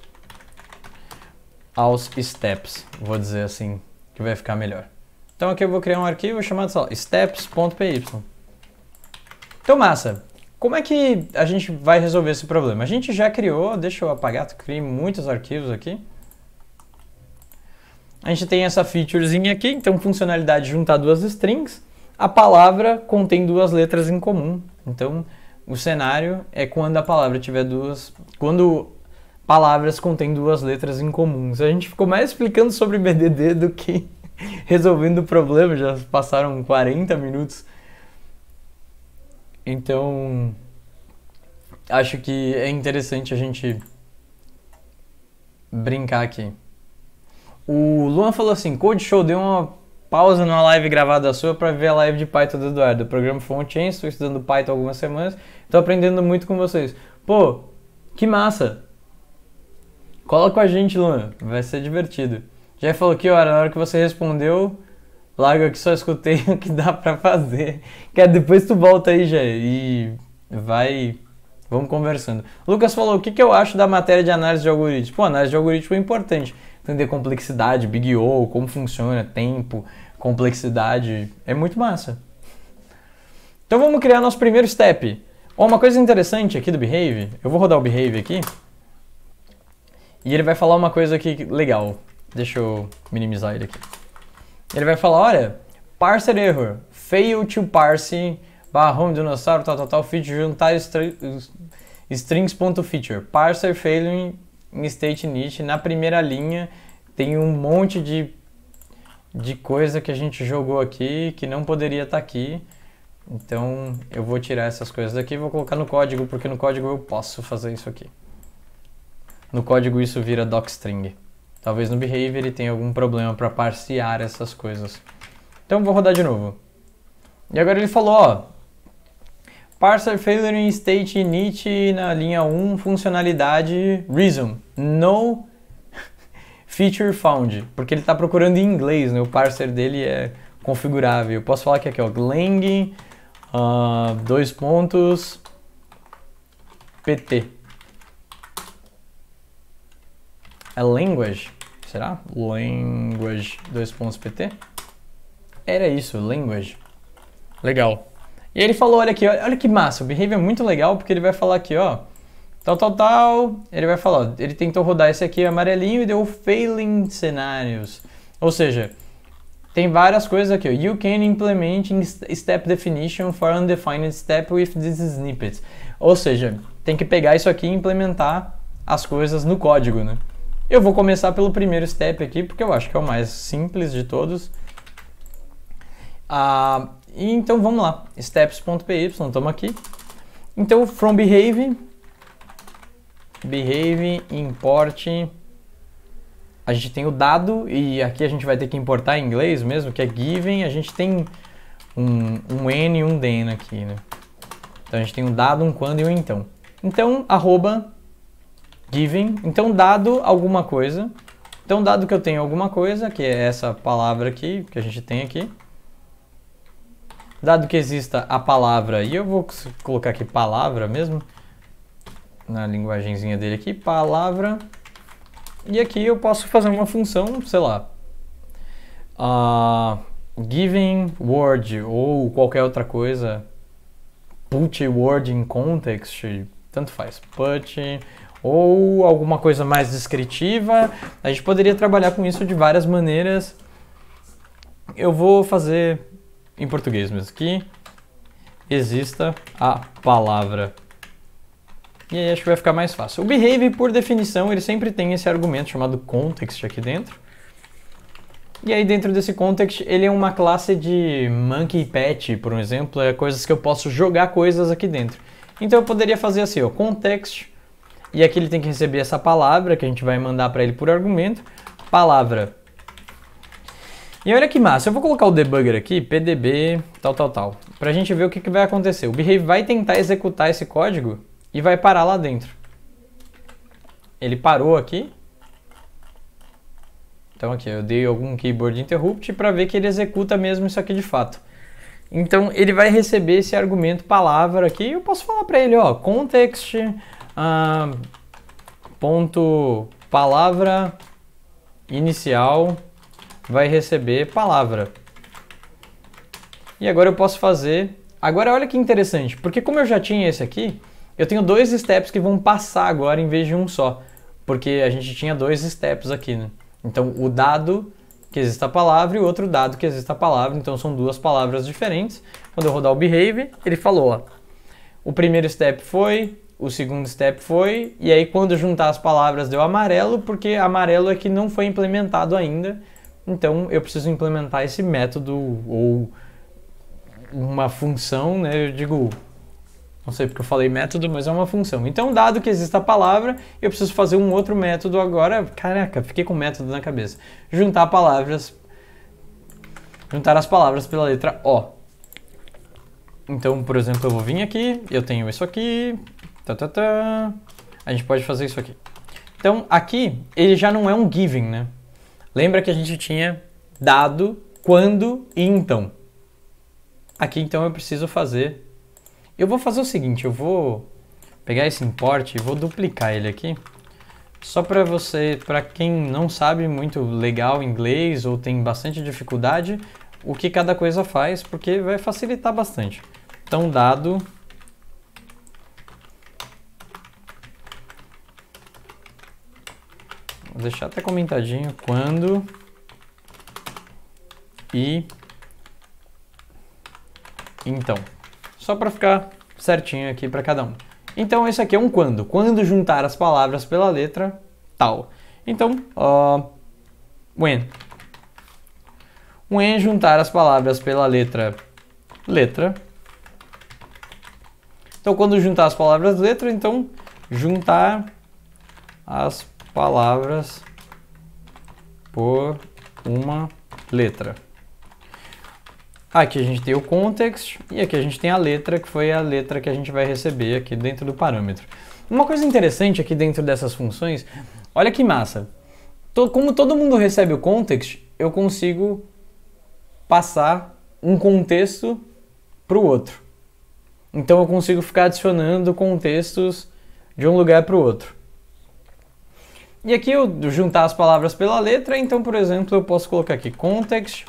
Aos steps, vou dizer assim, que vai ficar melhor. Então aqui eu vou criar um arquivo chamado, sei lá, steps.py. Então, massa. Como é que a gente vai resolver esse problema? A gente já criou, deixa eu apagar, criei muitos arquivos aqui. A gente tem essa featurezinha aqui, então funcionalidade de juntar duas strings. A palavra contém duas letras em comum. Então o cenário é quando a palavra tiver quando palavras contêm duas letras em comuns. A gente ficou mais explicando sobre BDD do que resolvendo o problema, já passaram 40 minutos. Então acho que é interessante a gente brincar aqui. O Luan falou assim, Code Show, deu uma pausa numa live gravada sua para ver a live de Python do Eduardo. O programa Front-End, estou estudando Python há algumas semanas, estou aprendendo muito com vocês. Pô, que massa! Cola com a gente, Luan, vai ser divertido. Já falou que, na hora que você respondeu, larga que só escutei o que dá pra fazer. Depois tu volta aí, já e vamos conversando. Lucas falou, o que eu acho da matéria de análise de algoritmos? Pô, análise de algoritmo é importante. Entender complexidade, Big O, como funciona, tempo, complexidade, é muito massa. Então vamos criar nosso primeiro step. Uma coisa interessante aqui do Behave, eu vou rodar o Behave aqui, e ele vai falar uma coisa aqui legal. Deixa eu minimizar ele aqui. Ele vai falar, olha, parser error, fail to parse, barra home dinossauro, tal, feature, juntar strings.feature, parser failing in state init, na primeira linha tem um monte de coisa que a gente jogou aqui que não poderia estar aqui. Então eu vou tirar essas coisas daqui e vou colocar no código, porque no código eu posso fazer isso aqui. No código isso vira docstring. Talvez no behavior ele tenha algum problema para parsear essas coisas. Então vou rodar de novo. E agora ele falou, ó, parser failure in state init na linha 1, funcionalidade reason, no feature found, porque ele está procurando em inglês, né? O parser dele é configurável. Eu posso falar que aqui, ó, lang, pt. É language? Será? Language, pt? Era isso, language. Legal. E ele falou, olha aqui, olha que massa, o behavior é muito legal, porque ele vai falar aqui, ó, tal, ele vai falar, ó, ele tentou rodar esse aqui amarelinho e deu failing cenários. Ou seja, tem várias coisas aqui, ó, you can implement step definition for undefined step with this snippet. Ou seja, tem que pegar isso aqui e implementar as coisas no código, né? Eu vou começar pelo primeiro step aqui, porque eu acho que é o mais simples de todos. Então vamos lá, steps.py, estamos aqui. Então from behave import, a gente tem o dado, e aqui a gente vai ter que importar em inglês mesmo, que é given, a gente tem um n e um then aqui, né? Então a gente tem um dado, um quando e um então. Então, arroba given, então dado alguma coisa, então dado que eu tenho alguma coisa, que é essa palavra aqui, que a gente tem aqui, dado que exista a palavra, e eu vou colocar aqui palavra mesmo, na linguagenzinha dele aqui, palavra, e aqui eu posso fazer uma função, sei lá, given word, ou qualquer outra coisa, put word in context, tanto faz, put, ou alguma coisa mais descritiva. A gente poderia trabalhar com isso de várias maneiras. Eu vou fazer em português mesmo, que exista a palavra. E aí acho que vai ficar mais fácil. O behave, por definição, ele sempre tem esse argumento chamado context aqui dentro. E aí dentro desse context, ele é uma classe de monkey pet, por exemplo, é coisas que eu posso jogar coisas aqui dentro. Então eu poderia fazer assim, ó, context, e aqui ele tem que receber essa palavra, que a gente vai mandar para ele por argumento, palavra. E olha que massa, eu vou colocar o debugger aqui, pdb, tal, pra gente ver o que vai acontecer. O behave vai tentar executar esse código e vai parar lá dentro. Ele parou aqui. Então aqui, eu dei algum keyboard interrupt para ver que ele executa mesmo isso aqui de fato. Então ele vai receber esse argumento palavra aqui, e eu posso falar para ele, ó, context, ponto palavra inicial vai receber palavra. E agora eu posso fazer... Agora olha que interessante, porque como eu já tinha esse aqui, eu tenho dois steps que vão passar agora em vez de um só. Porque a gente tinha dois steps aqui, né? Então o dado que existe a palavra e o outro dado que existe a palavra, então são duas palavras diferentes. Quando eu rodar o behave, ele falou, ó, o primeiro step foi, o segundo step foi, e aí quando juntar as palavras deu amarelo, porque amarelo é que não foi implementado ainda. Então eu preciso implementar esse método ou uma função, né? Eu digo, não sei porque eu falei método, mas é uma função. Então, dado que existe a palavra, eu preciso fazer um outro método agora. Caraca, fiquei com método na cabeça. Juntar as palavras pela letra O. Então, por exemplo, eu vou vir aqui, eu tenho isso aqui, a gente pode fazer isso aqui. Então, aqui, ele já não é um given, né? Lembra que a gente tinha dado, quando e então. Aqui, então, eu preciso fazer... Eu vou fazer o seguinte, eu vou pegar esse import e vou duplicar ele aqui. Só para quem não sabe muito legal inglês ou tem bastante dificuldade, o que cada coisa faz, porque vai facilitar bastante. Então, dado... Vou deixar até comentadinho quando e então. Só para ficar certinho aqui para cada um. Então esse aqui é um quando. Quando juntar as palavras pela letra tal. Então, when. When juntar as palavras pela letra. Então quando juntar as palavras letra, então juntar as palavras por uma letra. Aqui a gente tem o context e aqui a gente tem a letra, que foi a letra que a gente vai receber aqui dentro do parâmetro. Uma coisa interessante aqui dentro dessas funções, olha que massa. Como todo mundo recebe o context, eu consigo passar um contexto para o outro. Então eu consigo ficar adicionando contextos de um lugar para o outro. E aqui eu juntar as palavras pela letra, então, por exemplo, eu posso colocar aqui context.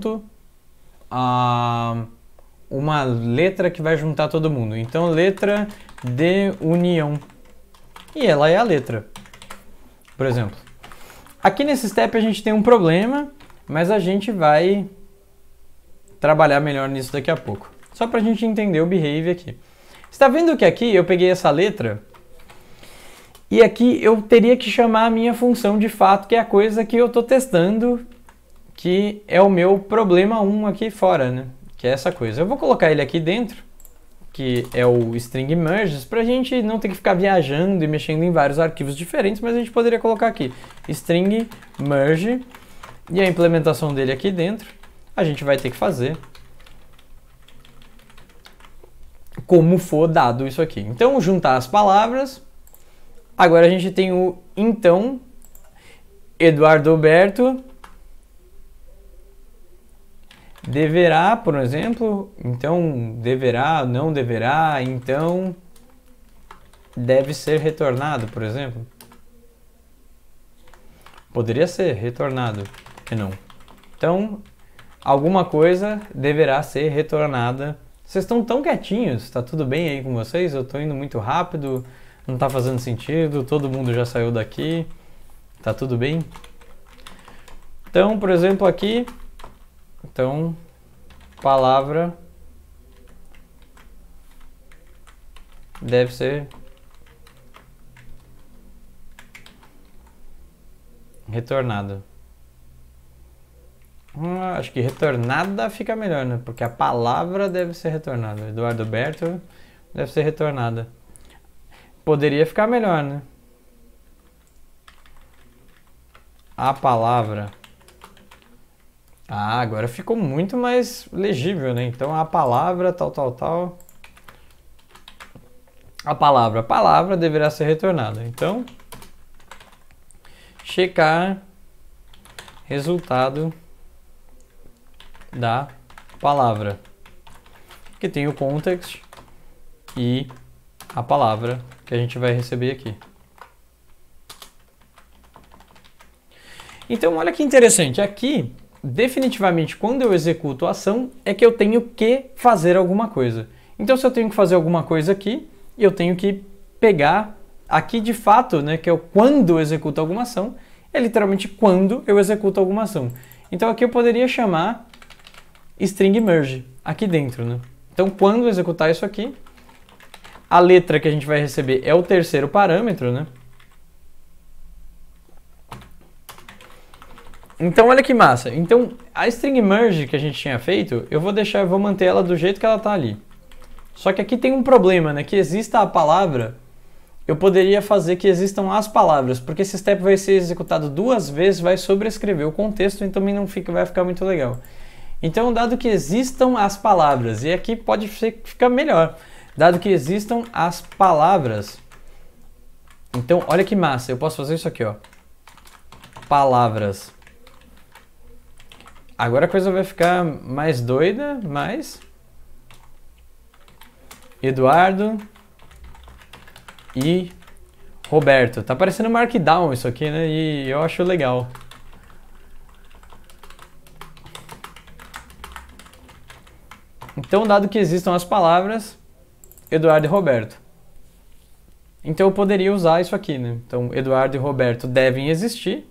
Uma letra que vai juntar todo mundo. Então, letra de união. E ela é a letra. Por exemplo. Aqui nesse step a gente tem um problema, mas a gente vai trabalhar melhor nisso daqui a pouco. Só para a gente entender o behave aqui. Você está vendo que aqui eu peguei essa letra e aqui eu teria que chamar a minha função de fato, que é a coisa que eu estou testando, que é o meu problema 1 aqui fora, né? Que é essa coisa. Eu vou colocar ele aqui dentro, que é o string merges, para a gente não ter que ficar viajando e mexendo em vários arquivos diferentes, mas a gente poderia colocar aqui string merge, e a implementação dele aqui dentro, a gente vai ter que fazer como for dado isso aqui. Então, juntar as palavras. Agora a gente tem o então, Eduardo Alberto deverá, por exemplo, então deverá, não deverá, então deve ser retornado, por exemplo. Poderia ser retornado, que não. Então, alguma coisa deverá ser retornada. Vocês estão tão quietinhos, tá tudo bem aí com vocês? Eu tô indo muito rápido, não tá fazendo sentido, todo mundo já saiu daqui, tá tudo bem? Então, por exemplo, aqui, então, palavra deve ser retornada. Acho que retornada fica melhor, né? Porque a palavra deve ser retornada. Eduardo Alberto deve ser retornada. Poderia ficar melhor, né? A palavra. Ah, agora ficou muito mais legível, né? Então a palavra tal. A palavra deverá ser retornada. Então, checar resultado da palavra, que tem o context e a palavra que a gente vai receber aqui. Então, olha que interessante. Aqui, definitivamente, quando eu executo a ação, é que eu tenho que fazer alguma coisa. Então, se eu tenho que fazer alguma coisa aqui, eu tenho que pegar aqui de fato, né, que é o quando eu executo alguma ação, é literalmente quando eu executo alguma ação. Então, aqui eu poderia chamar string merge aqui dentro, né? Então, quando eu executar isso aqui, a letra que a gente vai receber é o terceiro parâmetro, né? Então, olha que massa. Então, a string merge que a gente tinha feito, eu vou manter ela do jeito que ela está ali. Só que aqui tem um problema, né? Que exista a palavra, eu poderia fazer que existam as palavras, porque esse step vai ser executado duas vezes, vai sobrescrever o contexto, então também vai ficar muito legal. Então, dado que existam as palavras, e aqui pode ficar melhor, dado que existam as palavras, então, olha que massa, eu posso fazer isso aqui, ó, palavras. Agora a coisa vai ficar mais doida, mais Eduardo e Roberto. Tá parecendo Markdown isso aqui, né? E eu acho legal. Então, dado que existam as palavras, Eduardo e Roberto. Então eu poderia usar isso aqui, né? Então Eduardo e Roberto devem existir.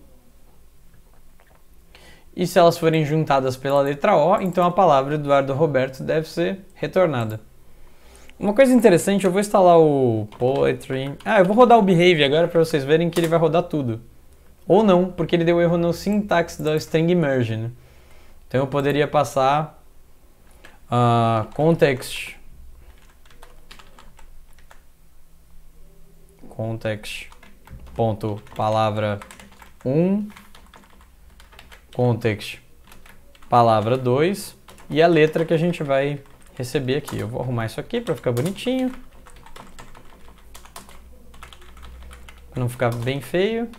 E se elas forem juntadas pela letra O, então a palavra Eduardo e Roberto deve ser retornada. Uma coisa interessante, eu vou instalar o Poetry. Eu vou rodar o Behave agora para vocês verem que ele vai rodar tudo. Ou não, porque ele deu erro no sintaxe da string merge, né? Então eu poderia passar context.palavra 1, context palavra 2 e a letra que a gente vai receber aqui. Eu vou arrumar isso aqui para ficar bonitinho, para não ficar bem feio.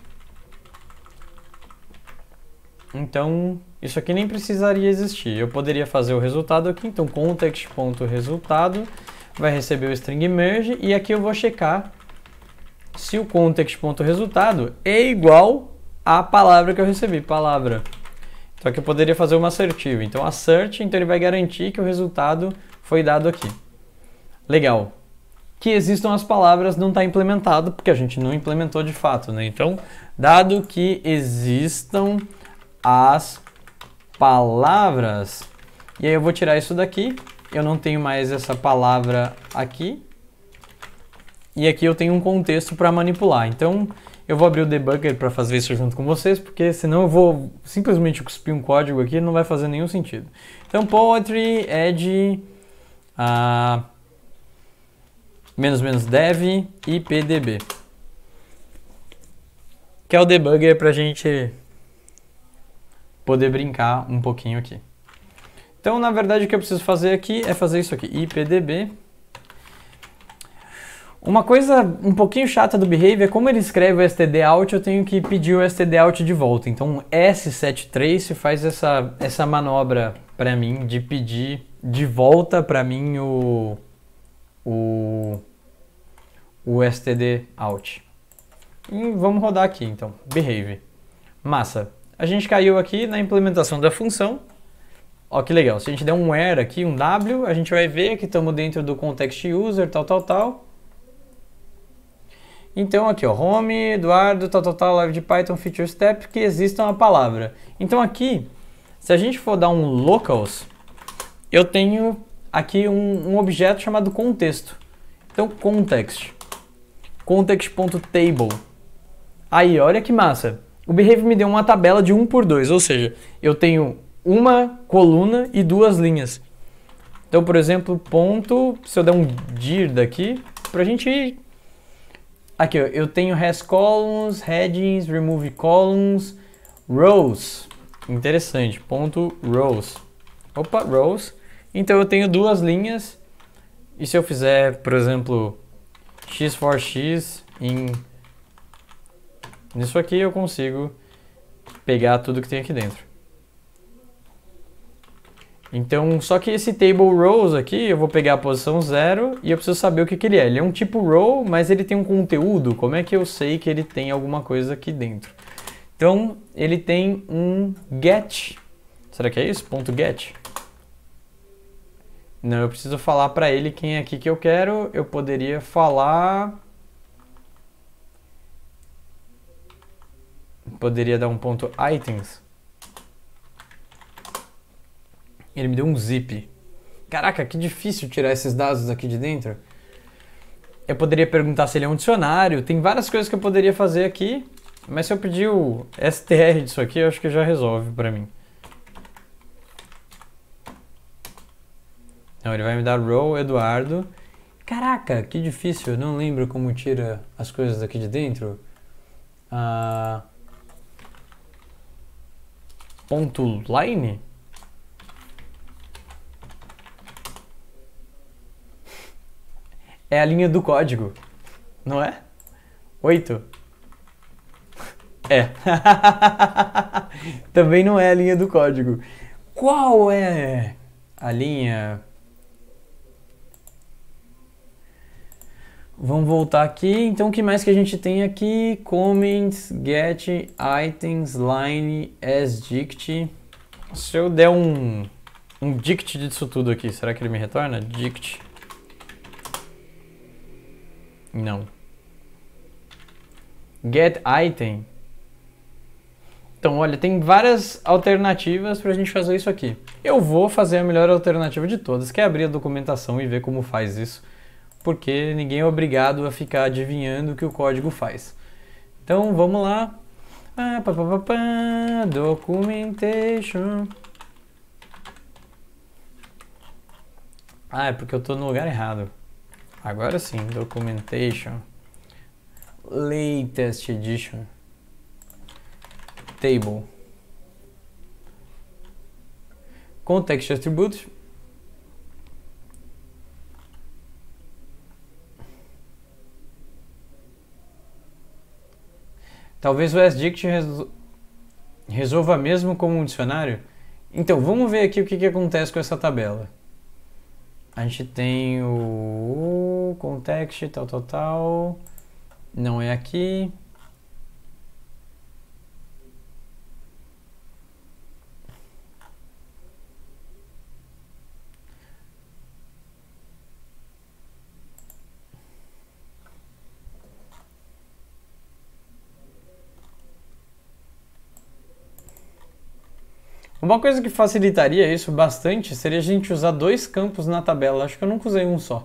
Então, isso aqui nem precisaria existir. Eu poderia fazer o resultado aqui. Então, context.resultado vai receber o string merge e aqui eu vou checar se o context.resultado é igual à palavra que eu recebi, palavra. Então aqui eu poderia fazer uma assertiva. Então assert, então ele vai garantir que o resultado foi dado aqui. Legal. Que existam as palavras não está implementado, porque a gente não implementou de fato, né? Então, dado que existam as palavras, e aí eu vou tirar isso daqui, eu não tenho mais essa palavra aqui, e aqui eu tenho um contexto para manipular. Então, eu vou abrir o debugger para fazer isso junto com vocês, porque senão eu vou simplesmente cuspir um código aqui e não vai fazer nenhum sentido. Então, poetry add --dev e pdb, que é o debugger para a gente poder brincar um pouquinho aqui. Então, na verdade, o que eu preciso fazer aqui é fazer isso aqui, ipdb. Uma coisa um pouquinho chata do Behave é como ele escreve o stdout, eu tenho que pedir o stdout de volta. Então, S73 faz essa manobra para mim de pedir de volta para mim o stdout. E vamos rodar aqui, então. Behave. Massa. A gente caiu aqui na implementação da função. Ó, que legal. Se a gente der um where aqui, um w, a gente vai ver que estamos dentro do context user, tal. Então aqui, ó, home, Eduardo, live de Python, feature step, que exista uma palavra. Então aqui, se a gente for dar um locals, eu tenho aqui um objeto chamado contexto. Então, context.table. Aí, olha que massa. O Behave me deu uma tabela de 1 por 2, ou seja, eu tenho uma coluna e duas linhas. Então, por exemplo, ponto, se eu der um dir daqui, pra gente ir. Aqui, ó, eu tenho has columns, headings, remove columns, rows. Interessante, ponto rows. Opa, rows. Então eu tenho duas linhas. E se eu fizer, por exemplo, x for x nisso aqui, eu consigo pegar tudo que tem aqui dentro. Então, só que esse table rows aqui, eu vou pegar a posição 0 e eu preciso saber o que ele é. Ele é um tipo row, mas ele tem um conteúdo. Como é que eu sei que ele tem alguma coisa aqui dentro? Então, ele tem um get. Será que é isso? Ponto .get. Não, eu preciso falar para ele quem é aqui que eu quero. Eu poderia falar... Poderia dar um ponto items. Ele me deu um zip. Caraca, que difícil tirar esses dados daqui de dentro. Eu poderia perguntar se ele é um dicionário. Tem várias coisas que eu poderia fazer aqui. Mas se eu pedir o str disso aqui, eu acho que já resolve pra mim. Não, ele vai me dar row Eduardo. Caraca, que difícil. Eu não lembro como tira as coisas daqui de dentro. Ponto line? É a linha do código, não é? 8? É. Também não é a linha do código. Qual é a linha? Vamos voltar aqui. Então, o que mais que a gente tem aqui? Comments, get, items, line, as dict. Se eu der um dict disso tudo aqui, será que ele me retorna? Dict. Não. Get item. Então, olha, tem várias alternativas para a gente fazer isso aqui. Eu vou fazer a melhor alternativa de todas, que é abrir a documentação e ver como faz isso, porque ninguém é obrigado a ficar adivinhando o que o código faz. Então, vamos lá. Documentation. É porque eu estou no lugar errado. Agora sim, documentation. Latest edition. Table. Context attributes. Talvez o SDict resolva mesmo como um dicionário. Então, vamos ver aqui o que acontece com essa tabela. A gente tem o context, tal. Não é aqui. Uma coisa que facilitaria isso bastante seria a gente usar dois campos na tabela. Acho que eu nunca usei um só.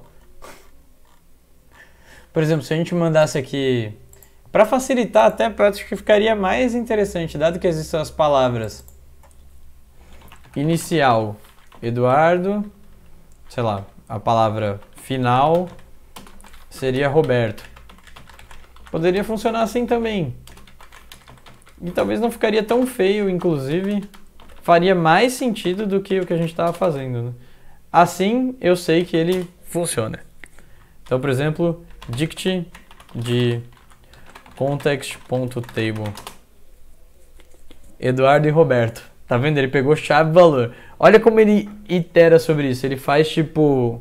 Por exemplo, se a gente mandasse aqui... Para facilitar até, acho que ficaria mais interessante, dado que existem as palavras inicial, Eduardo, sei lá, a palavra final seria Roberto. Poderia funcionar assim também. E talvez não ficaria tão feio, inclusive... faria mais sentido do que o que a gente estava fazendo, né? Assim, eu sei que ele funciona. Então, por exemplo, dict de context.table Eduardo e Roberto. Tá vendo? Ele pegou chave e valor. Olha como ele itera sobre isso. Ele faz tipo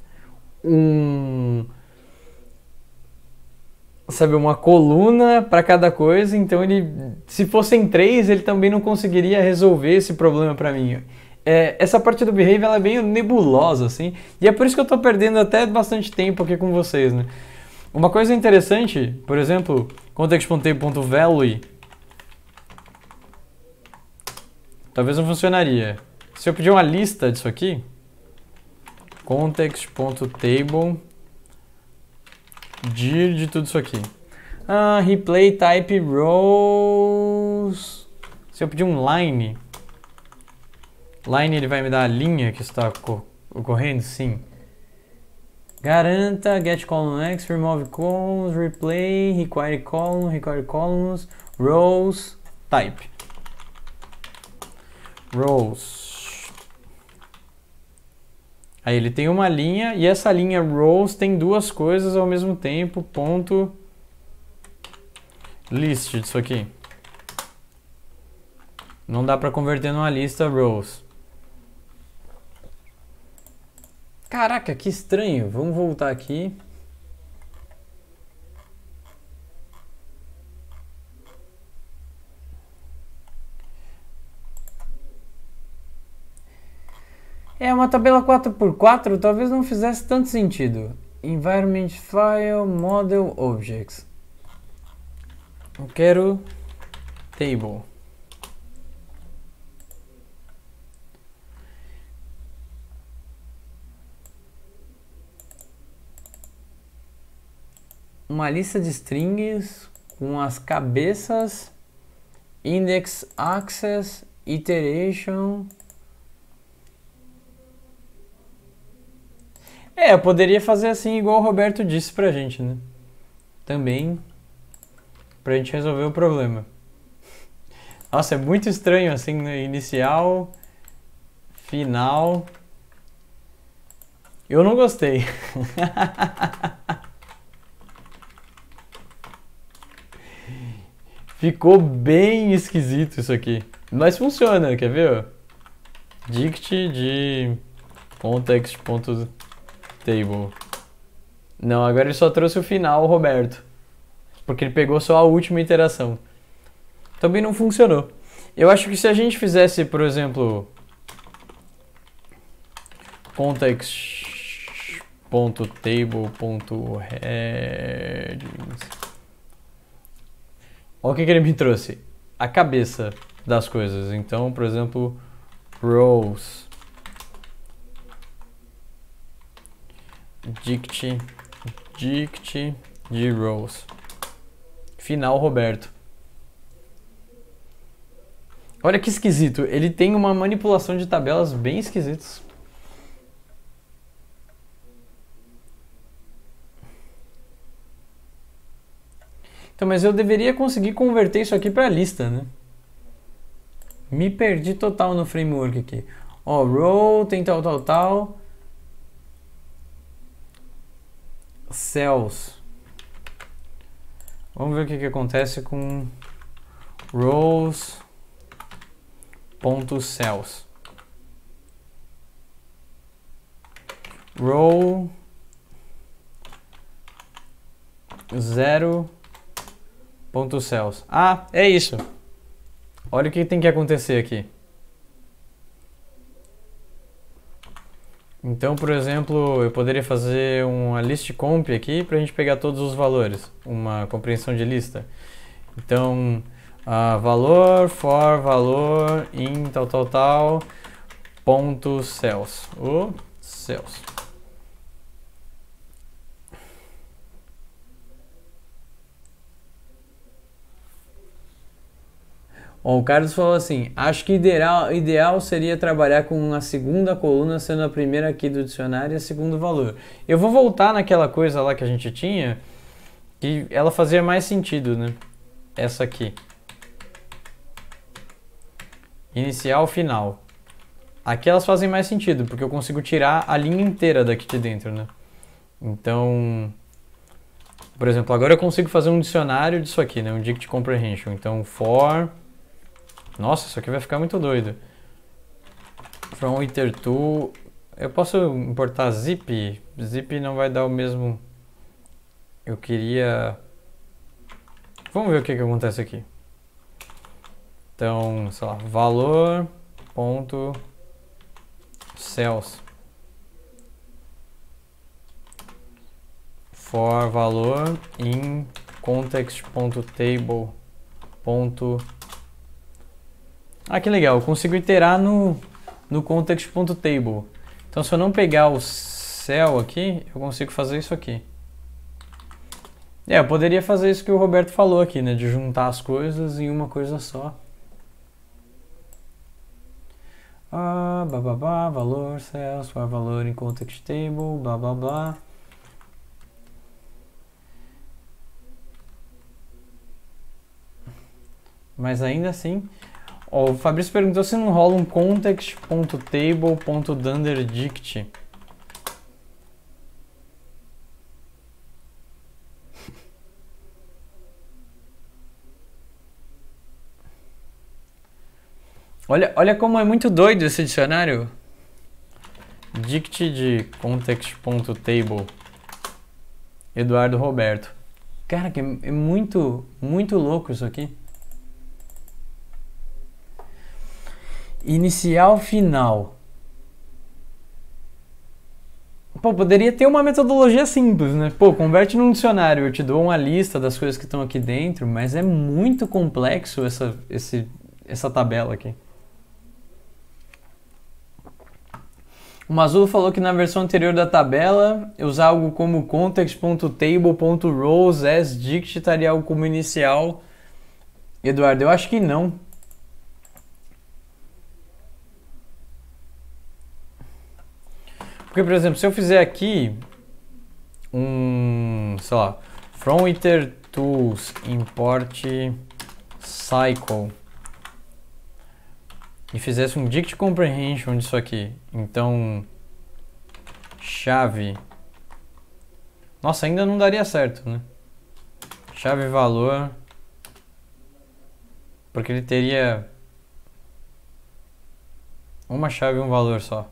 sabe, uma coluna para cada coisa, então ele, se fossem 3, ele também não conseguiria resolver esse problema para mim. Essa parte do Behave ela é bem nebulosa, assim, e é por isso que eu estou perdendo até bastante tempo aqui com vocês, né? Uma coisa interessante, por exemplo, context.table.value, talvez não funcionaria. Se eu pedir uma lista disso aqui, context.table dir de tudo isso aqui. Replay type rows. Se eu pedir um line ele vai me dar a linha que está ocorrendo? Sim. Garanta, get column next, remove columns, replay, require columns, rows, type. Rows. Aí ele tem uma linha e essa linha rows tem duas coisas ao mesmo tempo, ponto list disso aqui. Não dá para converter numa lista rows. Caraca, que estranho. Vamos voltar aqui. Uma tabela 4x4 talvez não fizesse tanto sentido. Environment File, Model Objects. Eu quero Table. Uma lista de strings com as cabeças, index, access, iteration. Eu poderia fazer assim igual o Roberto disse pra gente, né? Também pra gente resolver o problema. Nossa, é muito estranho assim, né? Inicial, final. Eu não gostei. Ficou bem esquisito isso aqui. Mas funciona, quer ver? Dict de context.table. Não, agora ele só trouxe o final, o Roberto. Porque ele pegou só a última iteração. Também não funcionou. Eu acho que se a gente fizesse, por exemplo, context.table.headings Olha o que ele me trouxe. A cabeça das coisas. Então, por exemplo, rows. Dict de rows. Final Roberto. Olha que esquisito. Ele tem uma manipulação de tabelas bem esquisitas. Então, mas eu deveria conseguir converter isso aqui para lista, né? Me perdi total no framework aqui. Ó, row tem tal. Cells. Vamos ver o que acontece com rows.cells. Row 0.cells. Ah, é isso. Olha o que tem que acontecer aqui. Então, por exemplo, eu poderia fazer uma list comp aqui para a gente pegar todos os valores, uma compreensão de lista. Então, valor for valor in tal ponto cells. Cells. O Carlos falou assim, acho que ideal seria trabalhar com a segunda coluna sendo a primeira aqui do dicionário e a segundo valor. Eu vou voltar naquela coisa lá que a gente tinha, que ela fazia mais sentido, né? Essa aqui. Inicial, final. Aqui elas fazem mais sentido, porque eu consigo tirar a linha inteira daqui de dentro, né? Então, por exemplo, agora eu consigo fazer um dicionário disso aqui, né? Um dict comprehension. Então, for... Nossa, isso aqui vai ficar muito doido. From iter to... Eu posso importar zip? Zip não vai dar o mesmo... Eu queria... Vamos ver o que acontece aqui. Então, sei lá, valor.cells. For valor in context.table. Ah, que legal, eu consigo iterar no context.table. Então, se eu não pegar o cell aqui, eu consigo fazer isso aqui. Eu poderia fazer isso que o Roberto falou aqui, né? De juntar as coisas em uma coisa só. Valor, cells, for valor em context table, blá blá blá. Mas ainda assim... Ó, o Fabrício perguntou se não rola um context.table.dunderdict. Olha como é muito doido esse dicionário. Dict de context.table. Eduardo Roberto. Cara, que é muito louco isso aqui. Inicial, final. Pô, poderia ter uma metodologia simples, né? Pô, converte num dicionário, eu te dou uma lista das coisas que estão aqui dentro, mas é muito complexo essa tabela aqui. O Mazulo falou que na versão anterior da tabela, usar algo como context.table.rows as dict estaria algo como inicial. Eduardo, eu acho que não. Porque, por exemplo, se eu fizer aqui sei lá, from iter tools import cycle e fizesse um dict comprehension disso aqui, então chave, nossa, ainda não daria certo, né? Chave valor, porque ele teria uma chave e um valor só.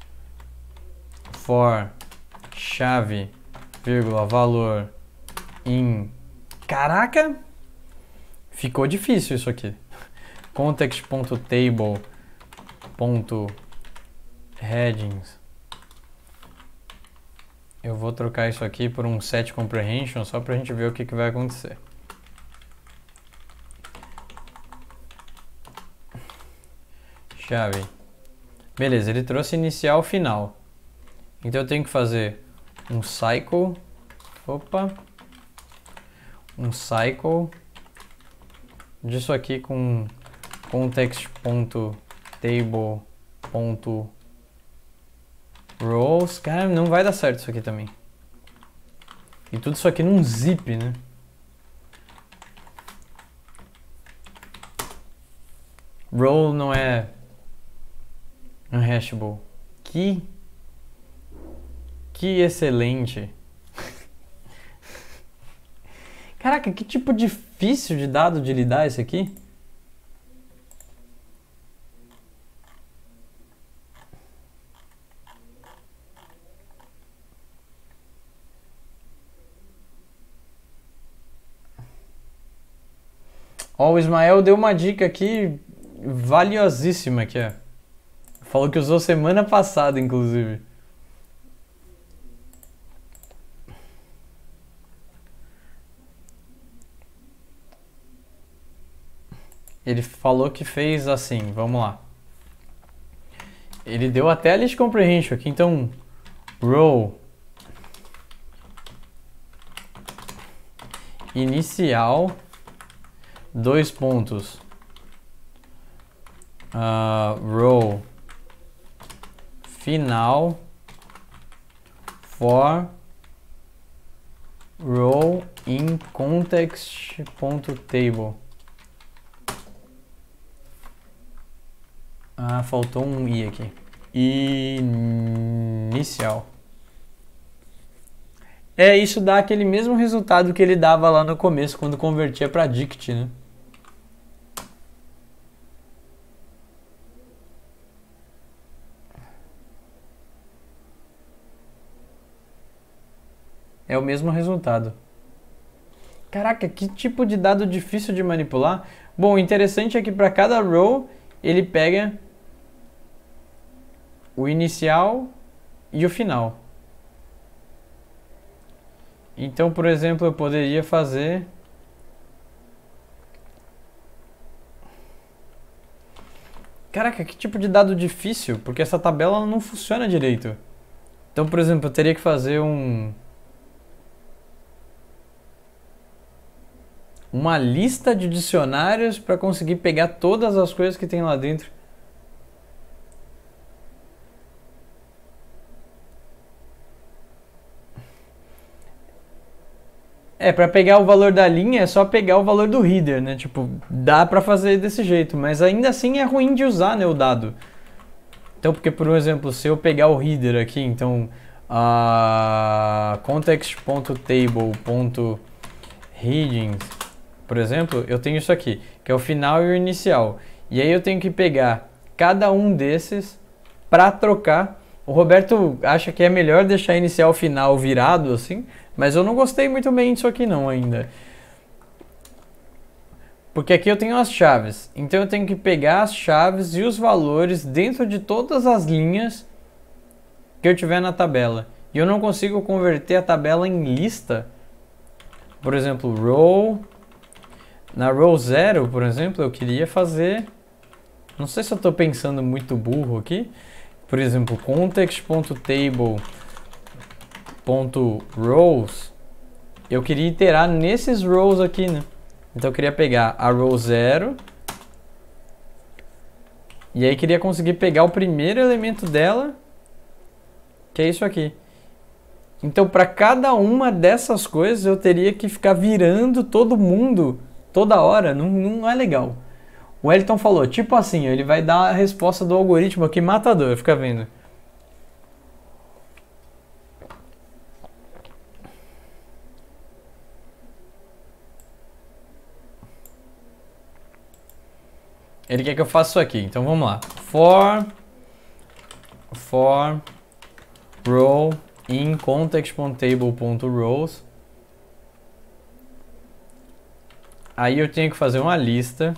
For chave, vírgula, valor in... Caraca! Ficou difícil isso aqui. Context.table.headings. Eu vou trocar isso aqui por um set comprehension só pra gente ver o que vai acontecer. chave. Beleza, ele trouxe inicial, final. Então eu tenho que fazer um cycle. Opa. Um cycle disso aqui com context.table.rows. Cara, não vai dar certo isso aqui também. E tudo isso aqui num zip, né? Row não é um hashable. Que excelente. Caraca, que tipo difícil de dado de lidar esse aqui. Ó, o Ismael deu uma dica aqui valiosíssima aqui, ó. Falou que usou semana passada, inclusive. Ele falou que fez assim, vamos lá. Ele deu até a list comprehension aqui, então row inicial, dois pontos, row final for row in context.table. Ah, faltou um i aqui. Inicial. É, isso dá aquele mesmo resultado que ele dava lá no começo, quando convertia para dict, né? É o mesmo resultado. Caraca, que tipo de dado difícil de manipular. Bom, o interessante é que para cada row, ele pega o inicial e o final. Então, por exemplo, eu poderia fazer... Caraca, que tipo de dado difícil, porque essa tabela não funciona direito. Então, por exemplo, eu teria que fazer uma lista de dicionários para conseguir pegar todas as coisas que tem lá dentro. É, para pegar o valor da linha é só pegar o valor do header, né? Tipo, dá para fazer desse jeito, mas ainda assim é ruim de usar, né, o dado. Então, porque, por exemplo, se eu pegar o header aqui, então, context.table.headings, por exemplo, eu tenho isso aqui, que é o final e o inicial. E aí eu tenho que pegar cada um desses para trocar. O Roberto acha que é melhor deixar inicial e final virado assim, mas eu não gostei muito bem disso aqui não ainda. Porque aqui eu tenho as chaves, então eu tenho que pegar as chaves e os valores dentro de todas as linhas que eu tiver na tabela. E eu não consigo converter a tabela em lista. Por exemplo, row. Na row 0, por exemplo, eu queria fazer... Não sei se eu estou pensando muito burro aqui. Por exemplo, context.table.rows. Eu queria iterar nesses rows aqui, né? Então eu queria pegar a row 0. E aí queria conseguir pegar o primeiro elemento dela, que é isso aqui. Então para cada uma dessas coisas eu teria que ficar virando todo mundo toda hora. Não é legal. O Elton falou, tipo assim, ele vai dar a resposta do algoritmo aqui matador, fica vendo. Ele quer que eu faça isso aqui, então vamos lá. For row in context.table.rows. Aí eu tenho que fazer uma lista.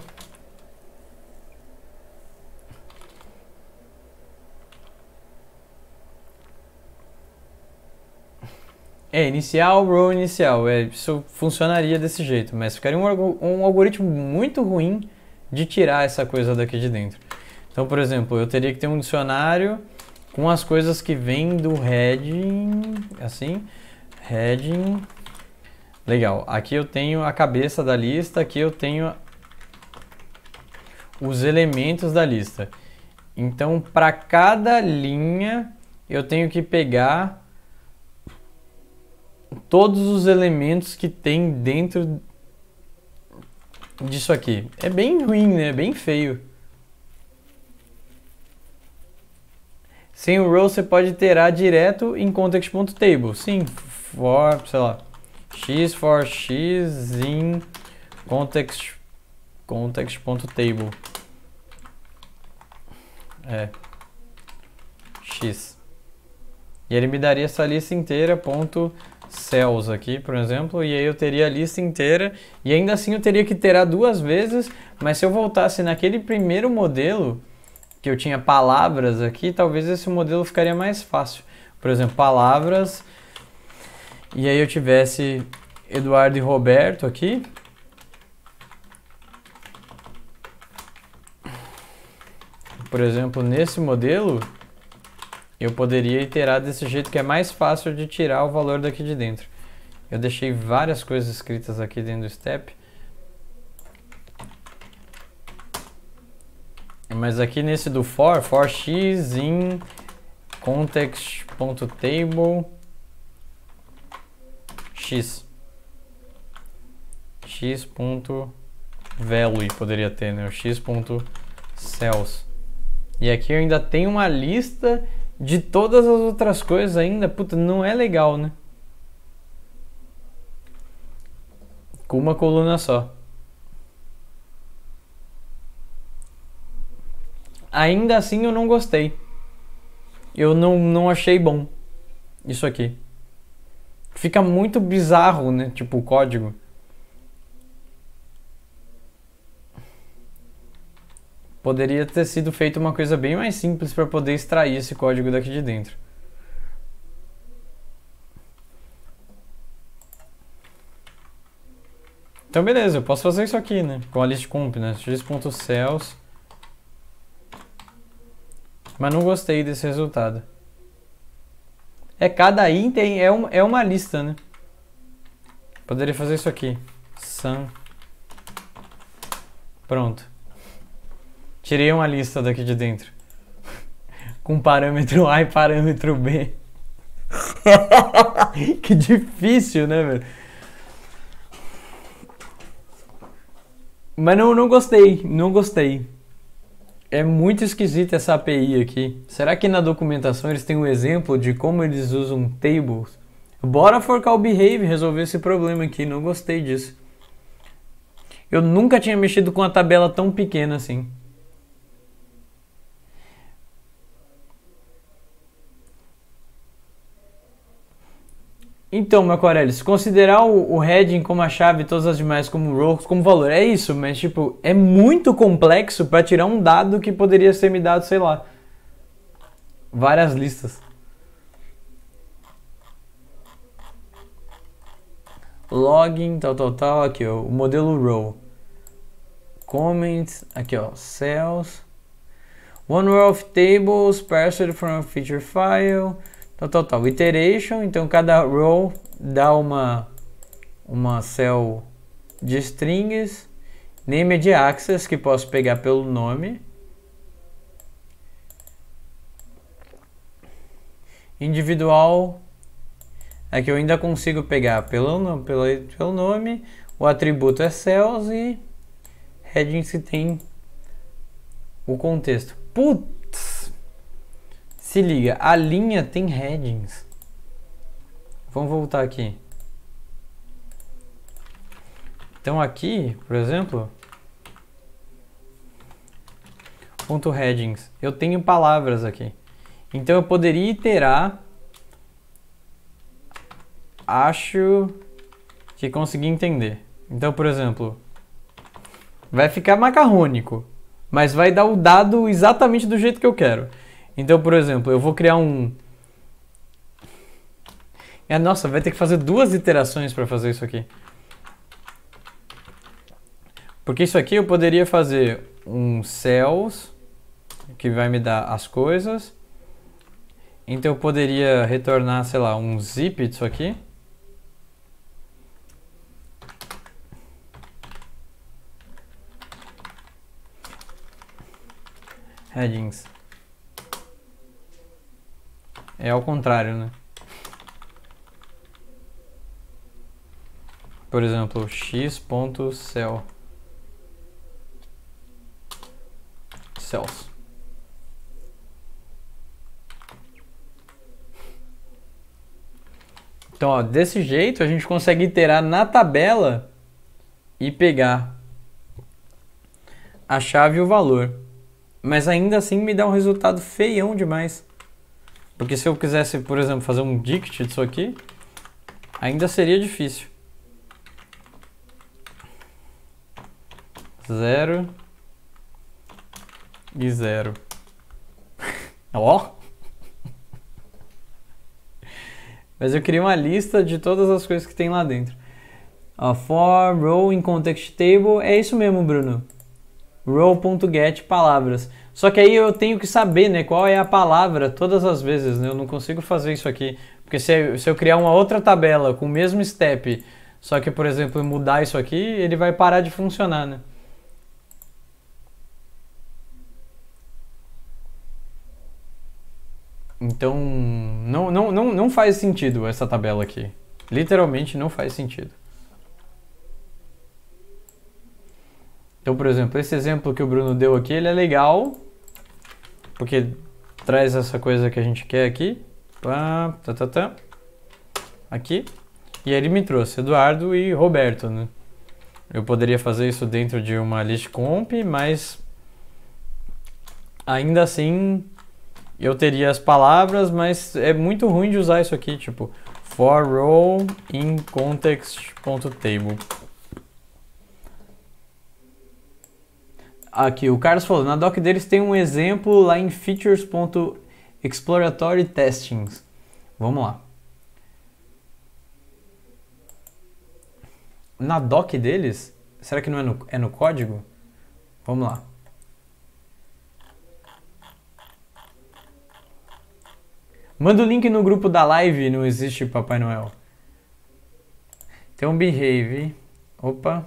Inicial, row inicial. Isso funcionaria desse jeito, mas ficaria um algoritmo muito ruim de tirar essa coisa daqui de dentro. Então, por exemplo, eu teria que ter um dicionário com as coisas que vêm do heading, assim, heading. Legal, aqui eu tenho a cabeça da lista, aqui eu tenho os elementos da lista. Então, para cada linha, eu tenho que pegar todos os elementos que tem dentro disso aqui. É bem ruim, né? É bem feio. Sem o row, você pode iterar direto em context.table. Sim, for, sei lá, x for x in context.table. X. E ele me daria essa lista inteira, ponto cells aqui, por exemplo, e aí eu teria a lista inteira, e ainda assim eu teria que iterar duas vezes, mas se eu voltasse naquele primeiro modelo, que eu tinha palavras aqui, talvez esse modelo ficaria mais fácil. Por exemplo, palavras, e aí eu tivesse Eduardo e Roberto aqui. Por exemplo, nesse modelo, eu poderia iterar desse jeito que é mais fácil de tirar o valor daqui de dentro. Eu deixei várias coisas escritas aqui dentro do step. Mas aqui nesse do for x in context.table x x.value poderia ter, né? O x.cells. E aqui eu ainda tenho uma lista de todas as outras coisas ainda. Puta, não é legal, né? Com uma coluna só. Ainda assim eu não gostei. Eu não achei bom isso aqui. Fica muito bizarro, né? Tipo, o código. Poderia ter sido feito uma coisa bem mais simples para poder extrair esse código daqui de dentro. Então beleza, eu posso fazer isso aqui, né? Com a list comp, né? x.cells. Mas não gostei desse resultado. Cada item é uma lista, né? Poderia fazer isso aqui. Sum. Pronto. Tirei uma lista daqui de dentro. Com parâmetro A e parâmetro B. Que difícil, né, velho? Mas não gostei, não gostei. É muito esquisita essa API aqui. Será que na documentação eles têm um exemplo de como eles usam tables? Bora forcar o behave e resolver esse problema aqui. Não gostei disso. Eu nunca tinha mexido com uma tabela tão pequena assim. Então, Macorelli, se considerar o heading como a chave e todas as demais como rows, como valor, é isso, mas tipo, é muito complexo para tirar um dado que poderia ser me dado, sei lá, várias listas. Login, tal, aqui ó, o modelo row. Comments, aqui ó, cells. One row of tables, parsed from a feature file. Tal. Iteration, então cada row dá uma cell de strings. Name de access, que posso pegar pelo nome. Individual, aqui eu ainda consigo pegar pelo nome. O atributo é cells e headings que tem o contexto. Putz! Se liga, a linha tem headings. Vamos voltar aqui. Então aqui, por exemplo, ponto headings, eu tenho palavras aqui. Então eu poderia iterar. Acho que consegui entender. Então, por exemplo, vai ficar macarrônico, mas vai dar o dado exatamente do jeito que eu quero. Então, por exemplo, eu vou criar um... Nossa, vai ter que fazer 2 iterações para fazer isso aqui. Porque isso aqui eu poderia fazer um cells, que vai me dar as coisas. Então eu poderia retornar, sei lá, um zip disso aqui. Headings. É ao contrário, né? Por exemplo, x.cell. Cells. Então, ó, desse jeito a gente consegue iterar na tabela e pegar a chave e o valor. Mas ainda assim me dá um resultado feião demais. Porque se eu quisesse, por exemplo, fazer um dict disso aqui, ainda seria difícil. 0 e 0. Ó! Mas eu queria uma lista de todas as coisas que tem lá dentro. For row in context table, é isso mesmo, Bruno. Row.get palavras. Só que aí eu tenho que saber, né, qual é a palavra todas as vezes, né? Eu não consigo fazer isso aqui. Porque se eu criar uma outra tabela com o mesmo step, só que, por exemplo, mudar isso aqui, ele vai parar de funcionar, né? Então, não faz sentido essa tabela aqui. Literalmente não faz sentido. Então, por exemplo, esse exemplo que o Bruno deu aqui, ele é legal, porque traz essa coisa que a gente quer aqui. Aqui. E aí ele me trouxe Eduardo e Roberto, né? Eu poderia fazer isso dentro de uma list comp, mas ainda assim eu teria as palavras, mas é muito ruim de usar isso aqui, tipo for row in context.table. Aqui, o Carlos falou, na doc deles tem um exemplo lá em features.exploratory testings. Vamos lá. Na doc deles? Será que não é no código? Vamos lá. Manda o link no grupo da live, não existe Papai Noel. Tem um behave. Opa.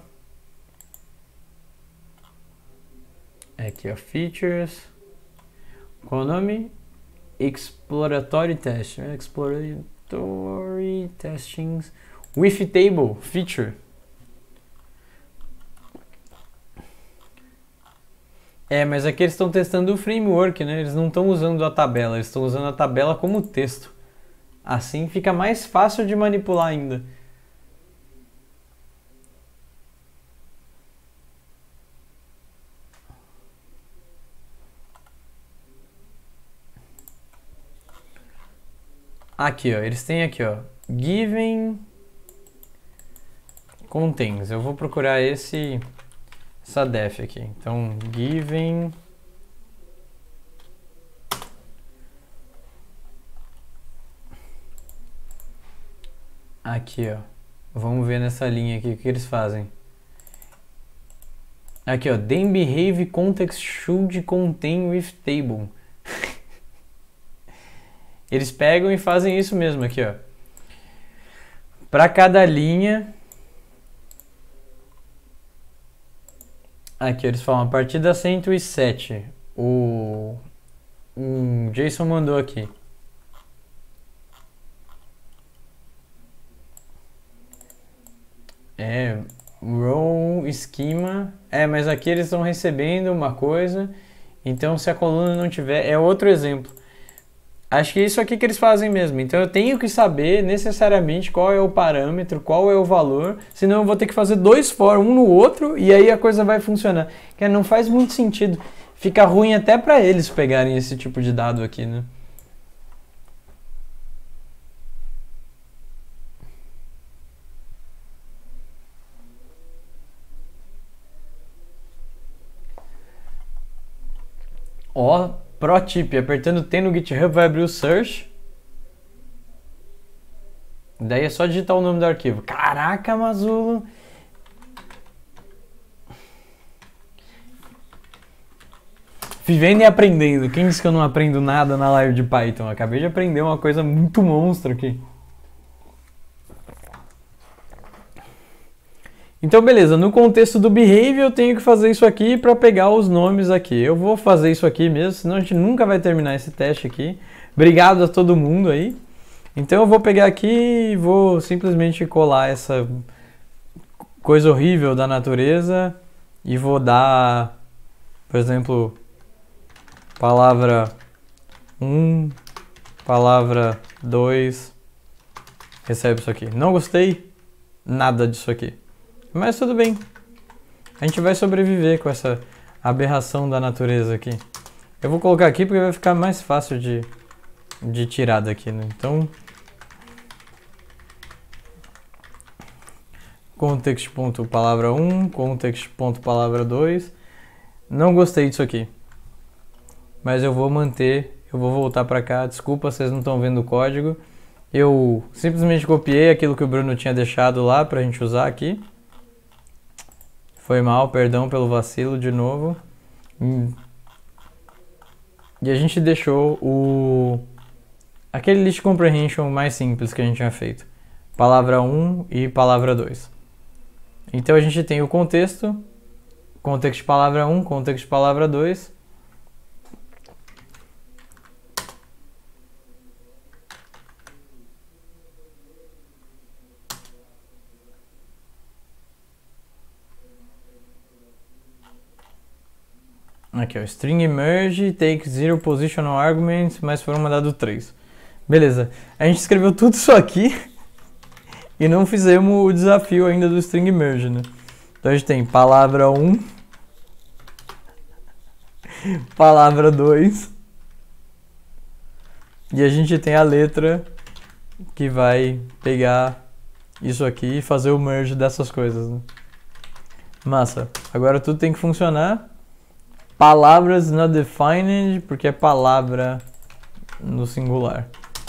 Aqui, ó, features. Qual o nome? Exploratory test. Exploratory testings with table feature. É, mas aqui eles estão testando o framework, né? Eles não estão usando a tabela, eles estão usando a tabela como texto. Assim fica mais fácil de manipular ainda. Aqui, ó, eles têm aqui, ó, given contains. Eu vou procurar essa def aqui. Então, given aqui, ó. Vamos ver nessa linha aqui o que eles fazem. Aqui, ó, then behave context should contain with table. Eles pegam e fazem isso mesmo aqui, ó. Para cada linha. Aqui eles falam a partir da 107. O Jason mandou aqui. Row schema. Mas aqui eles estão recebendo uma coisa. Então se a coluna não tiver, é outro exemplo. Acho que é isso aqui que eles fazem mesmo. Então eu tenho que saber necessariamente qual é o parâmetro, qual é o valor, senão eu vou ter que fazer dois for, um no outro, e aí a coisa vai funcionar. Que não faz muito sentido. Fica ruim até para eles pegarem esse tipo de dado aqui, né? Ó, pro tip, apertando T no GitHub vai abrir o search. Daí é só digitar o nome do arquivo. Caraca, Mazulo! Vivendo e aprendendo. Quem disse que eu não aprendo nada na live de Python? Eu acabei de aprender uma coisa muito monstro aqui. Então, beleza. No contexto do behavior, eu tenho que fazer isso aqui para pegar os nomes aqui. Eu vou fazer isso aqui mesmo, senão a gente nunca vai terminar esse teste aqui. Obrigado a todo mundo aí. Então, eu vou pegar aqui e vou simplesmente colar essa coisa horrível da natureza e vou dar, por exemplo, palavra 1, palavra 2, recebe isso aqui. Não gostei nada disso aqui, mas tudo bem. A gente vai sobreviver com essa aberração da natureza aqui. Eu vou colocar aqui porque vai ficar mais fácil de tirar daqui, né? Então, context.palavra 1, context.palavra 2. Não gostei disso aqui. Mas eu vou manter, eu vou voltar para cá. Desculpa, vocês não estão vendo o código. Eu simplesmente copiei aquilo que o Bruno tinha deixado lá pra gente usar aqui. Foi mal, perdão pelo vacilo de novo. E a gente deixou aquele list comprehension mais simples que a gente tinha feito. Palavra 1 e palavra 2. Então a gente tem o contexto, context palavra 1, context palavra 2. Aqui, ó, string merge take 0 positional arguments, mas foram mandados 3. Beleza, a gente escreveu tudo isso aqui e não fizemos o desafio ainda do string merge, né? Então a gente tem palavra 1, palavra 2 e a gente tem a letra que vai pegar isso aqui e fazer o merge dessas coisas, né? Massa, agora tudo tem que funcionar. Palavras not defined, porque é palavra no singular.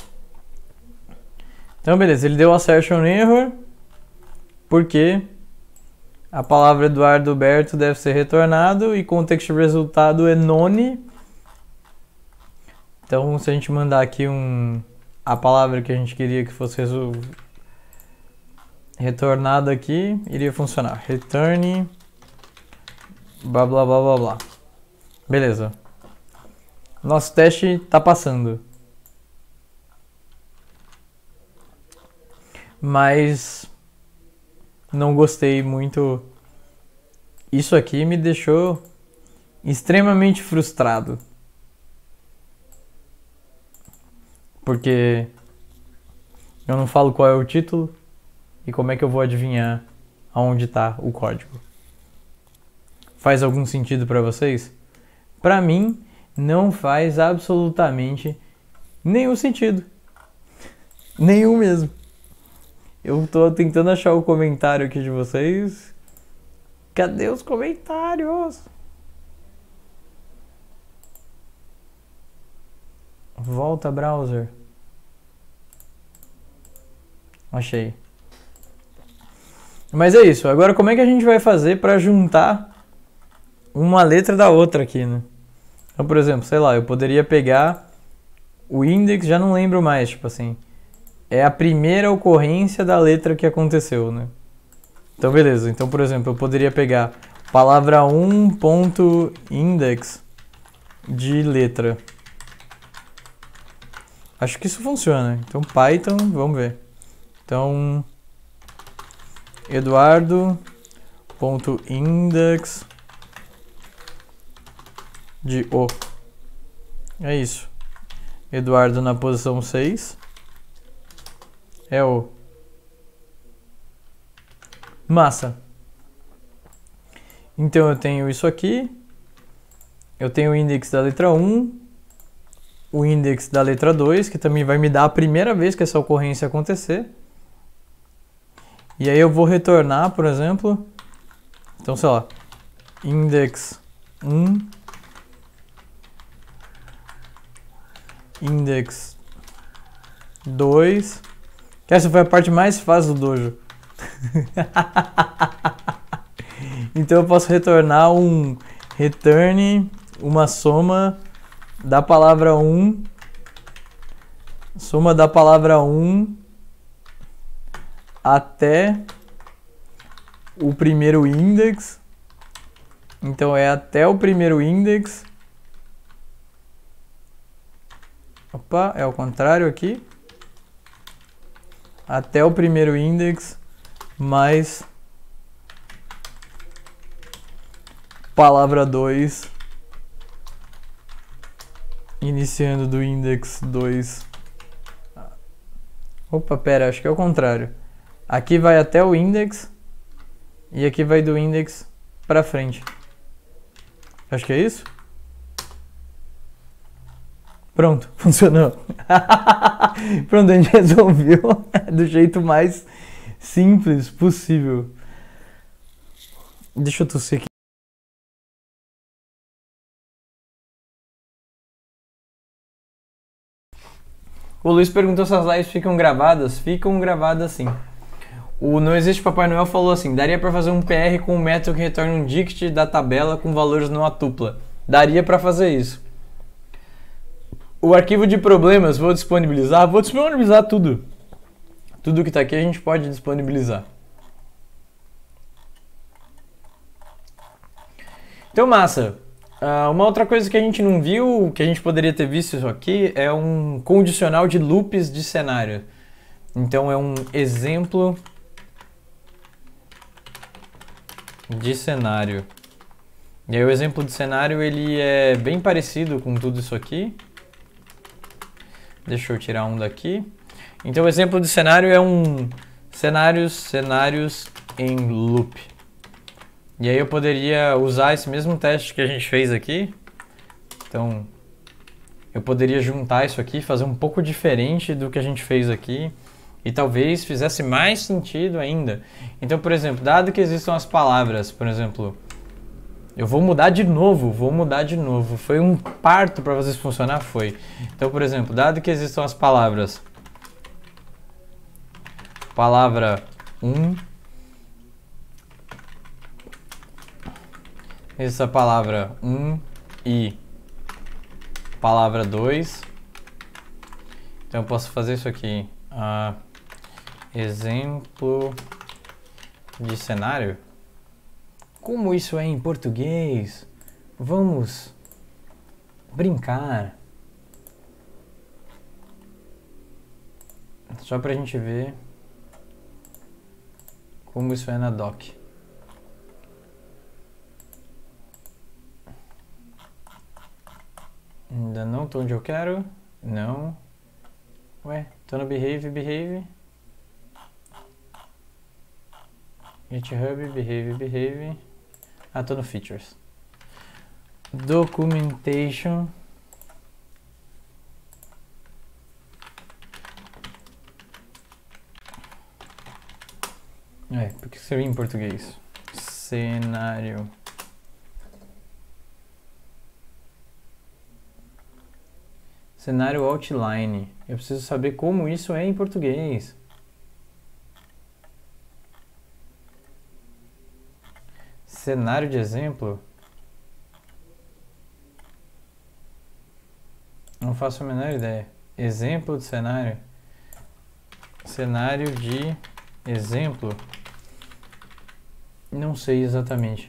Então, beleza, ele deu assertion error, porque a palavra Eduardo Berto deve ser retornado e context resultado é none. Então, se a gente mandar aqui a palavra que a gente queria que fosse retornada aqui, iria funcionar. Return, blá blá blá blá blá. Beleza. Nosso teste tá passando. Mas não gostei muito. Isso aqui me deixou extremamente frustrado. Porque eu não falo qual é o título e como é que eu vou adivinhar aonde está o código. Faz algum sentido para vocês? Para mim, não faz absolutamente nenhum sentido. Nenhum mesmo. Eu tô tentando achar o comentário aqui de vocês. Cadê os comentários? Volta, browser. Achei. Mas é isso. Agora, como é que a gente vai fazer para juntar uma letra da outra aqui, né? Então, por exemplo, sei lá, eu poderia pegar o index, já não lembro mais, tipo assim, é a primeira ocorrência da letra que aconteceu, né? Então, beleza. Então, por exemplo, eu poderia pegar palavra 1.index de letra. Acho que isso funciona. Então, Python, vamos ver. Então, Eduardo.index de O. É isso. Eduardo na posição 6. É O. Massa. Então eu tenho isso aqui. Eu tenho o index da letra 1. O index da letra 2, que também vai me dar a primeira vez que essa ocorrência acontecer. E aí eu vou retornar, por exemplo. Então, sei lá. Index 1. Index 2. Que essa foi a parte mais fácil do dojo. Então eu posso retornar um return uma soma da palavra 1, soma da palavra 1 até o primeiro index. Então é até o primeiro index. Opa, é o contrário aqui. Até o primeiro index mais palavra 2 iniciando do index 2. Opa, pera, acho que é o contrário. Aqui vai até o index e aqui vai do index para frente. Acho que é isso. Pronto, funcionou. Pronto, a gente resolveu do jeito mais simples possível. Deixa eu tossir aqui. O Luiz perguntou se as lives ficam gravadas. Ficam gravadas sim. O Não Existe Papai Noel falou assim: daria para fazer um PR com um método que retorna um dict da tabela com valores numa tupla. Daria para fazer isso. O arquivo de problemas vou disponibilizar tudo. Tudo que está aqui a gente pode disponibilizar. Então, massa. Uma outra coisa que a gente não viu, que a gente poderia ter visto isso aqui, é um condicional de loops de cenário. Então é um exemplo de cenário. E aí o exemplo de cenário ele é bem parecido com tudo isso aqui. Deixa eu tirar um daqui. Então o exemplo de cenário é um cenários em loop. E aí eu poderia usar esse mesmo teste que a gente fez aqui. Então eu poderia juntar isso aqui, fazer um pouco diferente do que a gente fez aqui. E talvez fizesse mais sentido ainda. Então, por exemplo, dado que existam as palavras, por exemplo, eu vou mudar de novo. Foi um parto para fazer isso funcionar? Foi. Então, por exemplo, dado que existam as palavras, palavra 1, essa palavra 1 e palavra 2. Então, eu posso fazer isso aqui. Exemplo de cenário. Como isso é em português? Vamos brincar. Só pra gente ver como isso é na doc. Ainda não tô onde eu quero. Não. Ué, tô no behave. GitHub, behave. Tô no features. Documentation. Por que seria em português? Cenário. Cenário outline. Eu preciso saber como isso é em português. Cenário de exemplo? Não faço a menor ideia. Exemplo de cenário? Cenário de exemplo? Não sei exatamente.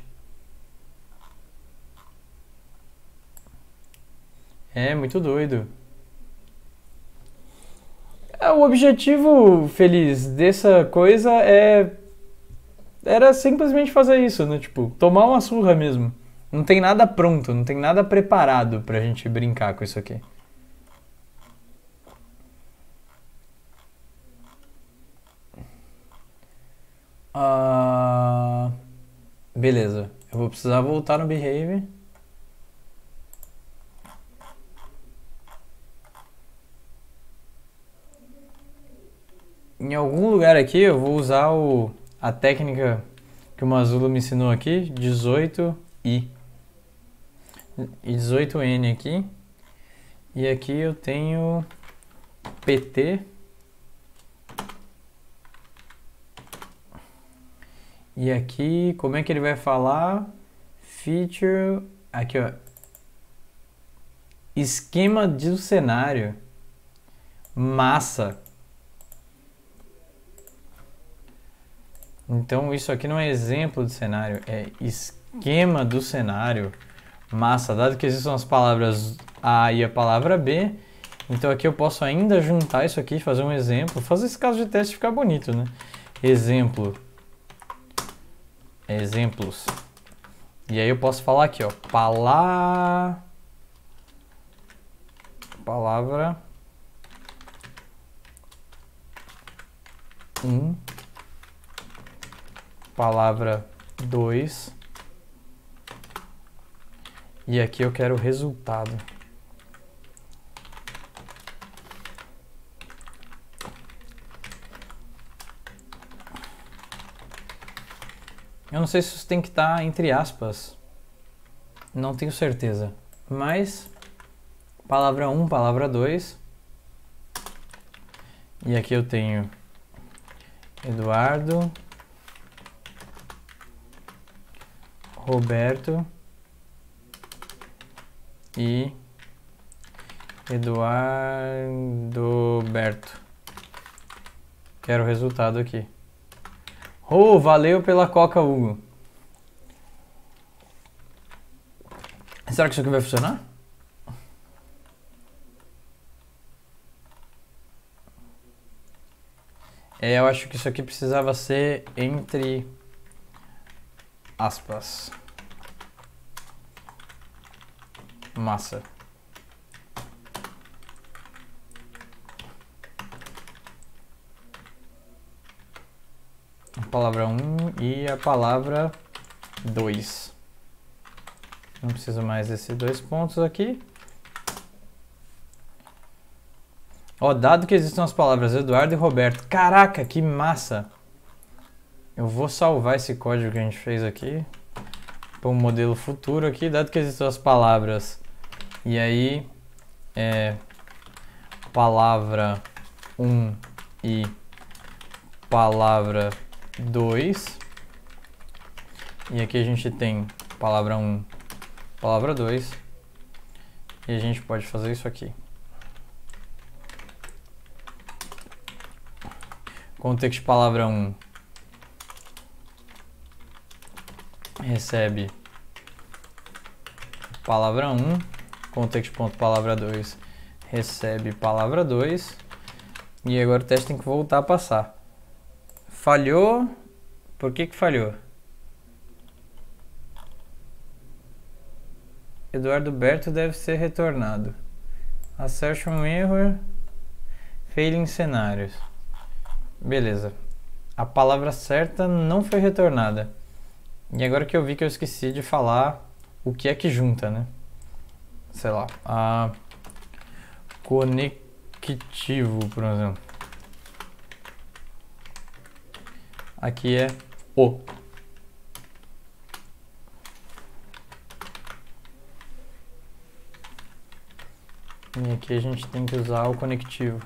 É muito doido. O objetivo feliz dessa coisa era simplesmente fazer isso, né? Tipo, tomar uma surra mesmo. Não tem nada pronto, não tem nada preparado pra gente brincar com isso aqui. Beleza, eu vou precisar voltar no behave. Em algum lugar aqui eu vou usar a técnica que o Mazulo me ensinou aqui, 18i e 18n aqui. E aqui eu tenho pt. E aqui, como é que ele vai falar? Feature, aqui ó, Esquema do cenário. Massa. Então isso aqui não é exemplo de cenário, é esquema do cenário. Massa, dado que existem as palavras A e a palavra B, então aqui eu posso ainda juntar isso aqui, fazer um exemplo, fazer esse caso de teste ficar bonito, né? Exemplo. Exemplos. E aí eu posso falar aqui, ó, palavra 1, palavra 2, e aqui eu quero o resultado. Eu não sei se isso tem que estar entre aspas, não tenho certeza, mas palavra 1, palavra 2, e aqui eu tenho Eduardo, Roberto e Eduardo Berto. Quero o resultado aqui. Oh, valeu pela Coca, Hugo. Será que isso aqui vai funcionar? Eu acho que isso aqui precisava ser entre aspas. Massa. A palavra 1 e a palavra 2. Não preciso mais desses 2 pontos aqui. Ó, dado que existem as palavras Eduardo e Roberto. Caraca, que massa! Eu vou salvar esse código que a gente fez aqui para um modelo futuro aqui, dado que existem as palavras. E aí, palavra 1 e palavra 2. E aqui a gente tem palavra 1, palavra 2. E a gente pode fazer isso aqui. Contexto palavra 1 recebe palavra 1, contexto.palavra 2 recebe palavra 2, e agora o teste tem que voltar a passar. Falhou. Por que falhou? Eduardo Berto deve ser retornado. Acerte um erro. Failing cenários. Beleza. A palavra certa não foi retornada. E agora que eu vi que eu esqueci de falar o que é que junta, né? Sei lá. A conectivo, por exemplo. Aqui é o. E aqui a gente tem que usar o conectivo.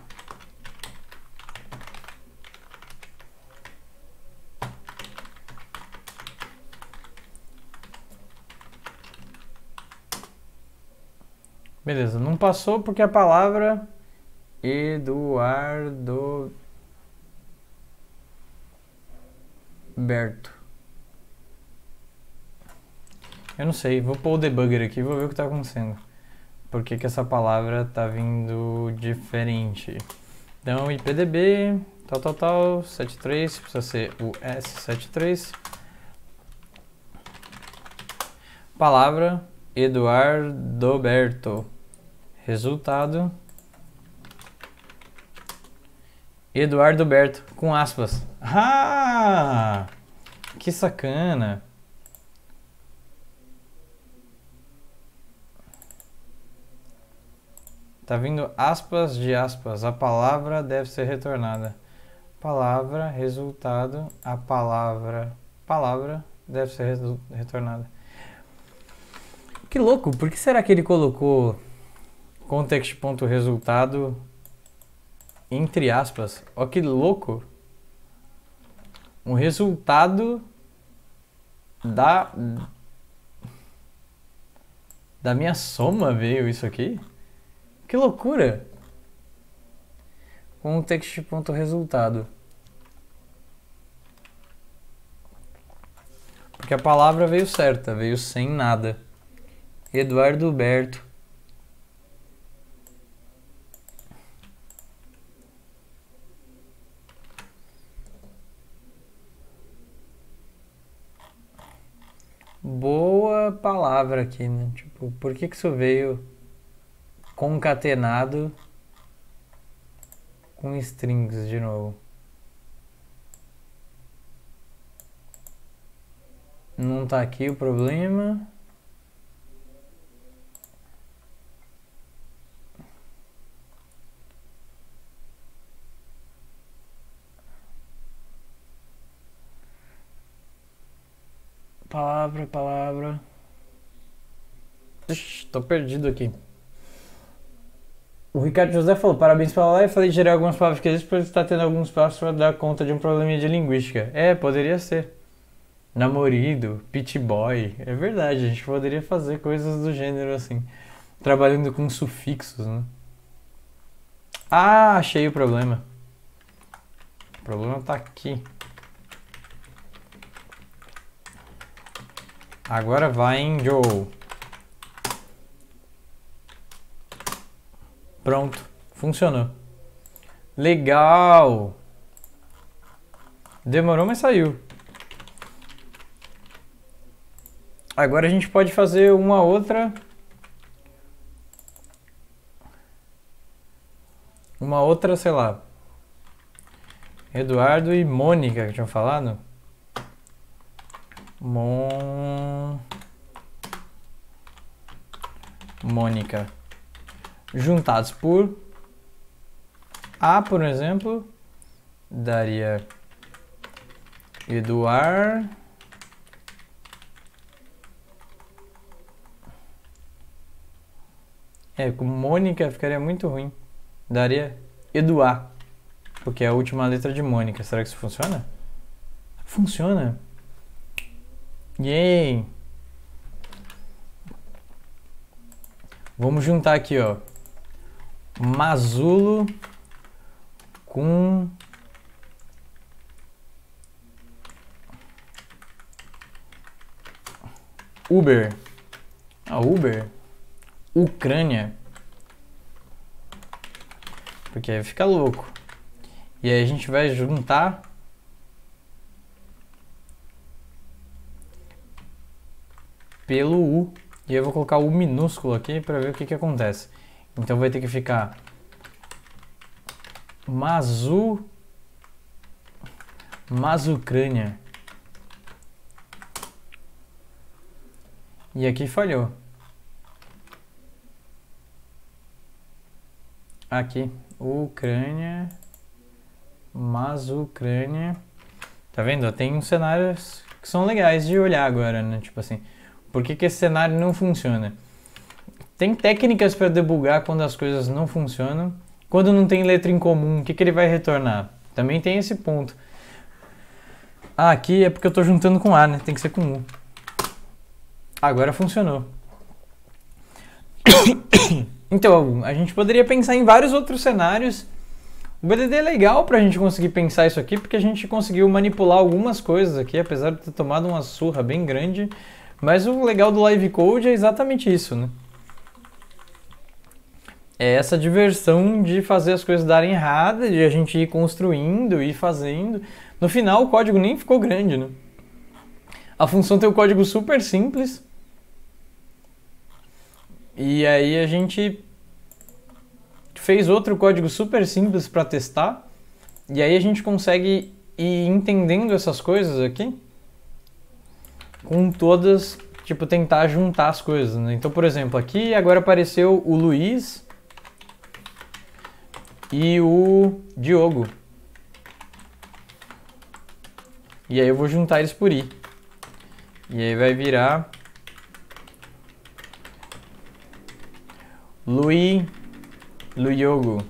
Beleza, não passou porque a palavra Eduardo Berto. Eu não sei, vou pôr o debugger aqui e vou ver o que está acontecendo. Por que essa palavra está vindo diferente? Então, IPDB, tal, 73, precisa ser o S73. Palavra Eduardo Berto. Resultado Eduardo Berto, com aspas. Ah! Que sacana! Tá vindo aspas de aspas. A palavra deve ser retornada. Palavra, resultado, a palavra deve ser retornada. Que louco! Por que será que ele colocou context.resultado entre aspas? Ó, que louco! O resultado da minha soma veio isso aqui? Que loucura! Context.resultado. Porque a palavra veio certa, veio sem nada. Eduardo Berto. Boa palavra aqui, né? Tipo, por que isso veio concatenado com strings de novo? Não tá aqui o problema. Palavra. Ixi, tô perdido aqui. O Ricardo José falou, parabéns pela live, falei de gerar algumas palavras que existe porque está tendo alguns passos para dar conta de um probleminha de linguística. É, poderia ser. Namorido, pit boy. É verdade, a gente poderia fazer coisas do gênero assim. Trabalhando com sufixos, né? Ah, achei o problema. O problema tá aqui. Agora vai, hein, Joe. Pronto, funcionou. Legal. Demorou, mas saiu. Agora a gente pode fazer uma outra, sei lá. Eduardo e Mônica, que tinham falado. Mônica. Juntados por A, por exemplo, daria Eduardo. Com Mônica ficaria muito ruim. Daria Eduard, porque é a última letra de Mônica. Será que isso funciona? Funciona. Yay! Vamos juntar aqui, ó. Mazulo com Uber. Uber. Ucrânia. Porque aí fica louco. E aí a gente vai juntar pelo U. E eu vou colocar o U minúsculo aqui para ver o que acontece. Então vai ter que ficar Mazucrânia. E aqui falhou. Aqui, Ucrânia, Mazucrânia. Tá vendo? Tem uns cenários que são legais de olhar agora, né? Tipo assim, por que esse cenário não funciona? Tem técnicas para debugar quando as coisas não funcionam. Quando não tem letra em comum, o que ele vai retornar? Também tem esse ponto. Aqui é porque eu tô juntando com A, né? Tem que ser com U. Agora funcionou. Então, a gente poderia pensar em vários outros cenários. O BDD é legal pra gente conseguir pensar isso aqui, porque a gente conseguiu manipular algumas coisas aqui, apesar de ter tomado uma surra bem grande. Mas o legal do Live Code é exatamente isso, né? É essa diversão de fazer as coisas darem errado, de a gente ir construindo e fazendo. No final, o código nem ficou grande, né? A função tem um código super simples. E aí a gente fez outro código super simples para testar. E aí a gente consegue ir entendendo essas coisas aqui com todas, tipo, tentar juntar as coisas, né? Então, por exemplo, aqui agora apareceu o Luiz e o Diogo. E aí eu vou juntar eles por I. E aí vai virar Luiogo.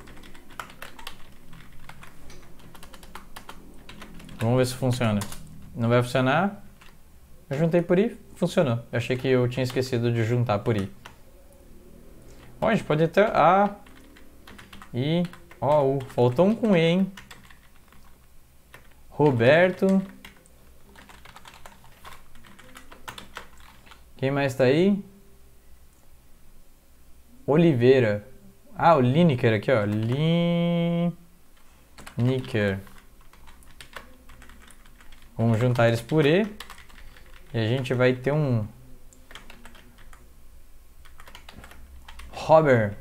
Vamos ver se funciona. Não vai funcionar. Eu juntei por I, funcionou. Eu achei que eu tinha esquecido de juntar por I. Bom, a gente pode ter... I-O-U. Faltou um com E, hein? Roberto. Quem mais tá aí? Oliveira. Ah, o Lineker aqui, ó. Lineker. Vamos juntar eles por E. E a gente vai ter um... Robert.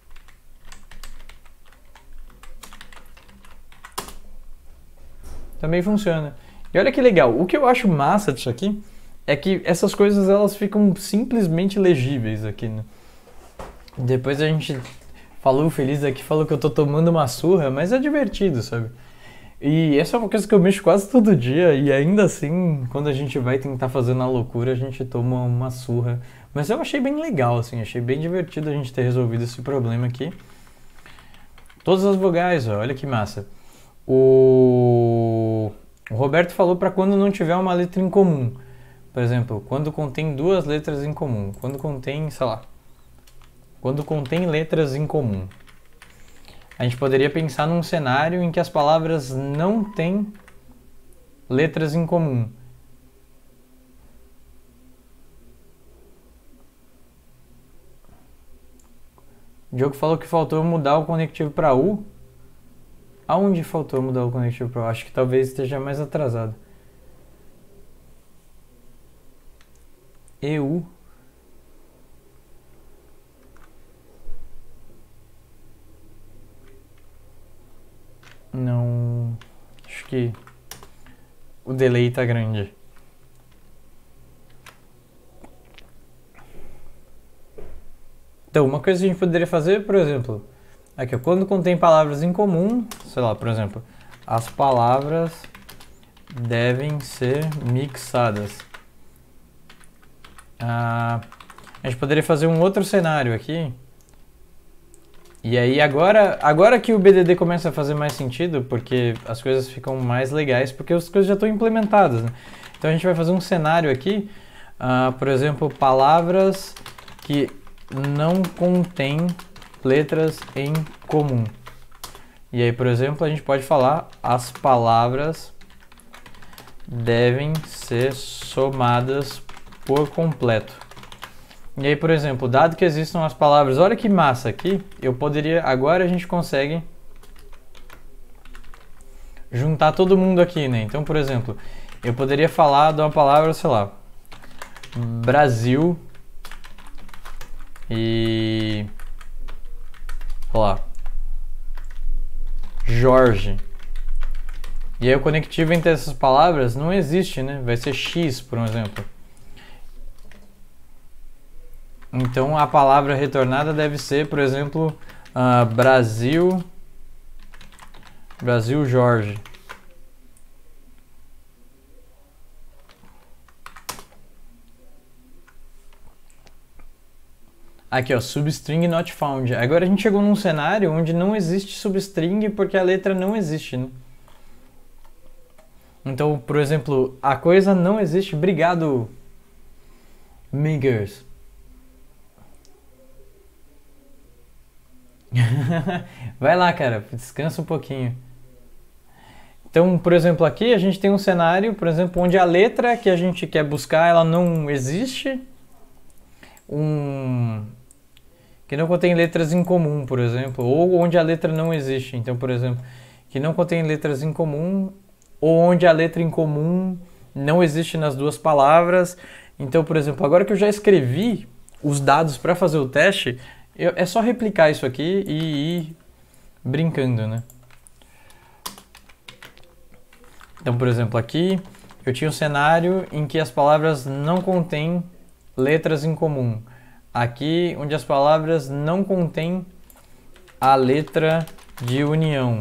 Também funciona. E olha que legal. O que eu acho massa disso aqui é que essas coisas elas ficam simplesmente legíveis aqui, né? Depois a gente falou feliz aqui, falou que eu tô tomando uma surra, mas é divertido, sabe? E essa é uma coisa que eu mexo quase todo dia e ainda assim, quando a gente vai tentar fazer na loucura, a gente toma uma surra. Mas eu achei bem legal, assim, achei bem divertido a gente ter resolvido esse problema aqui. Todas as vogais, ó, olha que massa. O Roberto falou para quando não tiver uma letra em comum. Por exemplo, quando contém duas letras em comum. Quando contém, sei lá, quando contém letras em comum. A gente poderia pensar num cenário em que as palavras não têm letras em comum. O Diogo falou que faltou mudar o conectivo para U. Aonde faltou mudar o conectivo para U? Acho que talvez esteja mais atrasado. EU. Não... Acho que o delay tá grande. Então, uma coisa que a gente poderia fazer, por exemplo, aqui, ó, quando contém palavras em comum, sei lá, por exemplo, as palavras devem ser mixadas. A gente poderia fazer um outro cenário aqui. E aí agora que o BDD começa a fazer mais sentido, porque as coisas ficam mais legais, porque as coisas já estão implementadas, né? Então a gente vai fazer um cenário aqui, por exemplo, palavras que não contêm letras em comum. E aí, por exemplo, a gente pode falar as palavras devem ser somadas por completo. E aí, por exemplo, dado que existam as palavras, olha que massa aqui, eu poderia, agora a gente consegue juntar todo mundo aqui, né? Então, por exemplo, eu poderia falar de uma palavra, sei lá, Brasil e, sei lá, Jorge. E aí o conectivo entre essas palavras não existe, né? Vai ser X, por exemplo. Então a palavra retornada deve ser, por exemplo, Brasil Jorge. Aqui, ó, substring not found. Agora a gente chegou num cenário onde não existe substring porque a letra não existe, né? Então, por exemplo, a coisa não existe. Obrigado, Mingers. Vai lá, cara, descansa um pouquinho. Então, por exemplo, aqui a gente tem um cenário, por exemplo, onde a letra que a gente quer buscar, ela não existe. Que não contém letras em comum, por exemplo, ou onde a letra não existe. Então, por exemplo, que não contém letras em comum, ou onde a letra em comum não existe nas duas palavras. Então, por exemplo, agora que eu já escrevi os dados para fazer o teste, é só replicar isso aqui e ir brincando, né? Então, por exemplo, aqui eu tinha um cenário em que as palavras não contêm letras em comum. Aqui, onde as palavras não contêm a letra de união.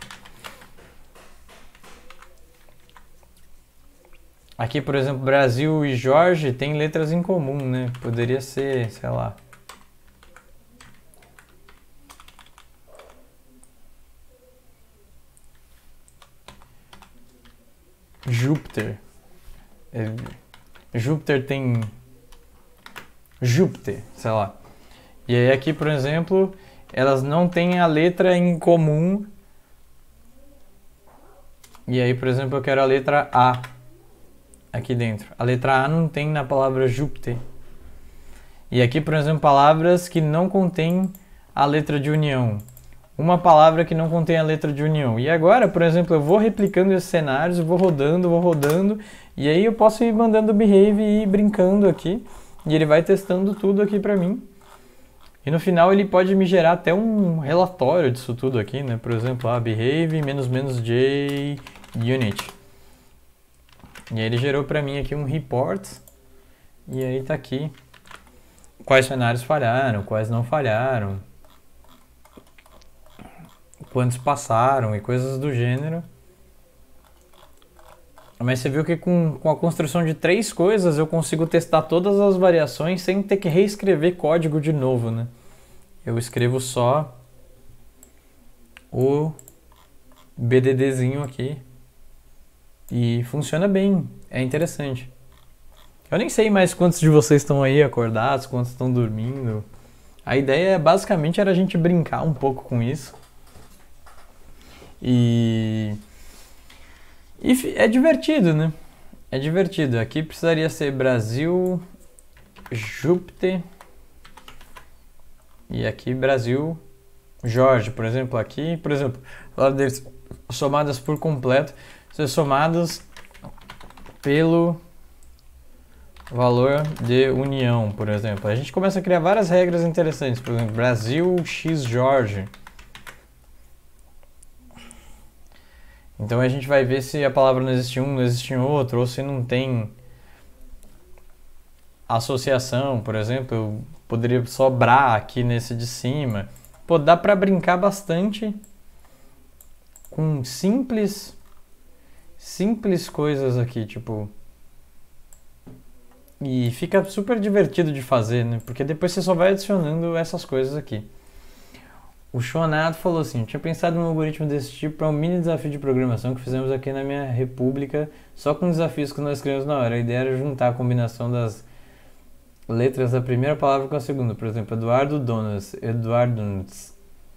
Aqui, por exemplo, Brasil e Jorge tem letras em comum, né? Poderia ser, sei lá. Júpiter. Júpiter tem... Júpiter, sei lá. E aí aqui, por exemplo, elas não têm a letra em comum. E aí, por exemplo, eu quero a letra A aqui dentro. A letra A não tem na palavra Júpiter. E aqui, por exemplo, palavras que não contêm a letra de união. Uma palavra que não contém a letra de união. E agora, por exemplo, eu vou replicando esses cenários, vou rodando, e aí eu posso ir mandando o behave e ir brincando aqui, e ele vai testando tudo aqui pra mim. E no final ele pode me gerar até um relatório disso tudo aqui, né? Por exemplo, behave --j unit. E aí ele gerou pra mim aqui um report, e aí tá aqui quais cenários falharam, quais não falharam, quantos passaram e coisas do gênero. Mas você viu que com a construção de 3 coisas eu consigo testar todas as variações sem ter que reescrever código de novo, né? Eu escrevo só o BDDzinho aqui e funciona bem, é interessante. Eu nem sei mais quantos de vocês estão aí acordados, quantos estão dormindo. A ideia basicamente era a gente brincar um pouco com isso. E é divertido, né? É divertido. Aqui precisaria ser Brasil, Júpiter. E aqui Brasil, Jorge, por exemplo. Aqui, por exemplo, deles somadas por completo, ser somadas pelo valor de união, por exemplo. A gente começa a criar várias regras interessantes. Por exemplo, Brasil x Jorge. Então a gente vai ver se a palavra não existe um, não existe outro, ou se não tem associação, por exemplo. Eu poderia sobrar aqui nesse de cima. Pô, dá pra brincar bastante com simples coisas aqui, tipo... E fica super divertido de fazer, né? Porque depois você só vai adicionando essas coisas aqui. O Shonato falou assim: eu tinha pensado num algoritmo desse tipo para um mini desafio de programação que fizemos aqui na minha república, só com desafios que nós criamos na hora. A ideia era juntar a combinação das letras da primeira palavra com a segunda. Por exemplo, Eduardo Donas, Eduarduns.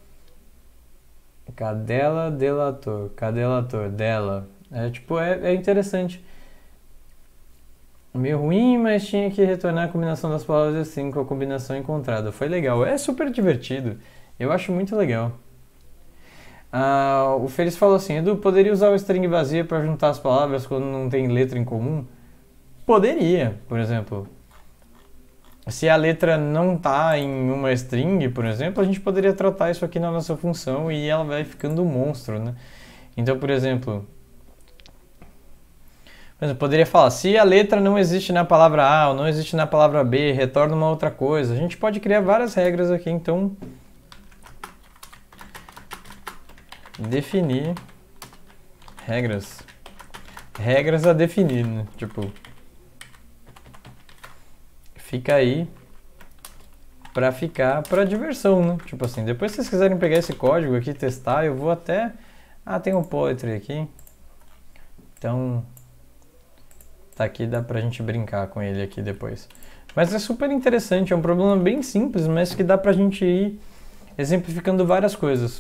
Cadela, delator, cadelator, dela. É interessante. Meio ruim, mas tinha que retornar a combinação das palavras assim com a combinação encontrada. Foi legal, é super divertido. Eu acho muito legal. O Feliz falou assim: Edu, poderia usar o string vazia para juntar as palavras quando não tem letra em comum? Poderia, por exemplo. Se a letra não está em uma string, por exemplo, a gente poderia tratar isso aqui na nossa função e ela vai ficando um monstro, né? Então, por exemplo, eu poderia falar, se a letra não existe na palavra A ou não existe na palavra B, retorna uma outra coisa. A gente pode criar várias regras aqui, então... Definir regras a definir, né? Tipo, fica aí pra ficar pra diversão, né? Tipo assim, depois se vocês quiserem pegar esse código aqui e testar, eu vou até... tem um poetry aqui. Então, tá aqui, dá pra gente brincar com ele aqui depois. Mas é super interessante, é um problema bem simples, mas que dá pra gente ir exemplificando várias coisas.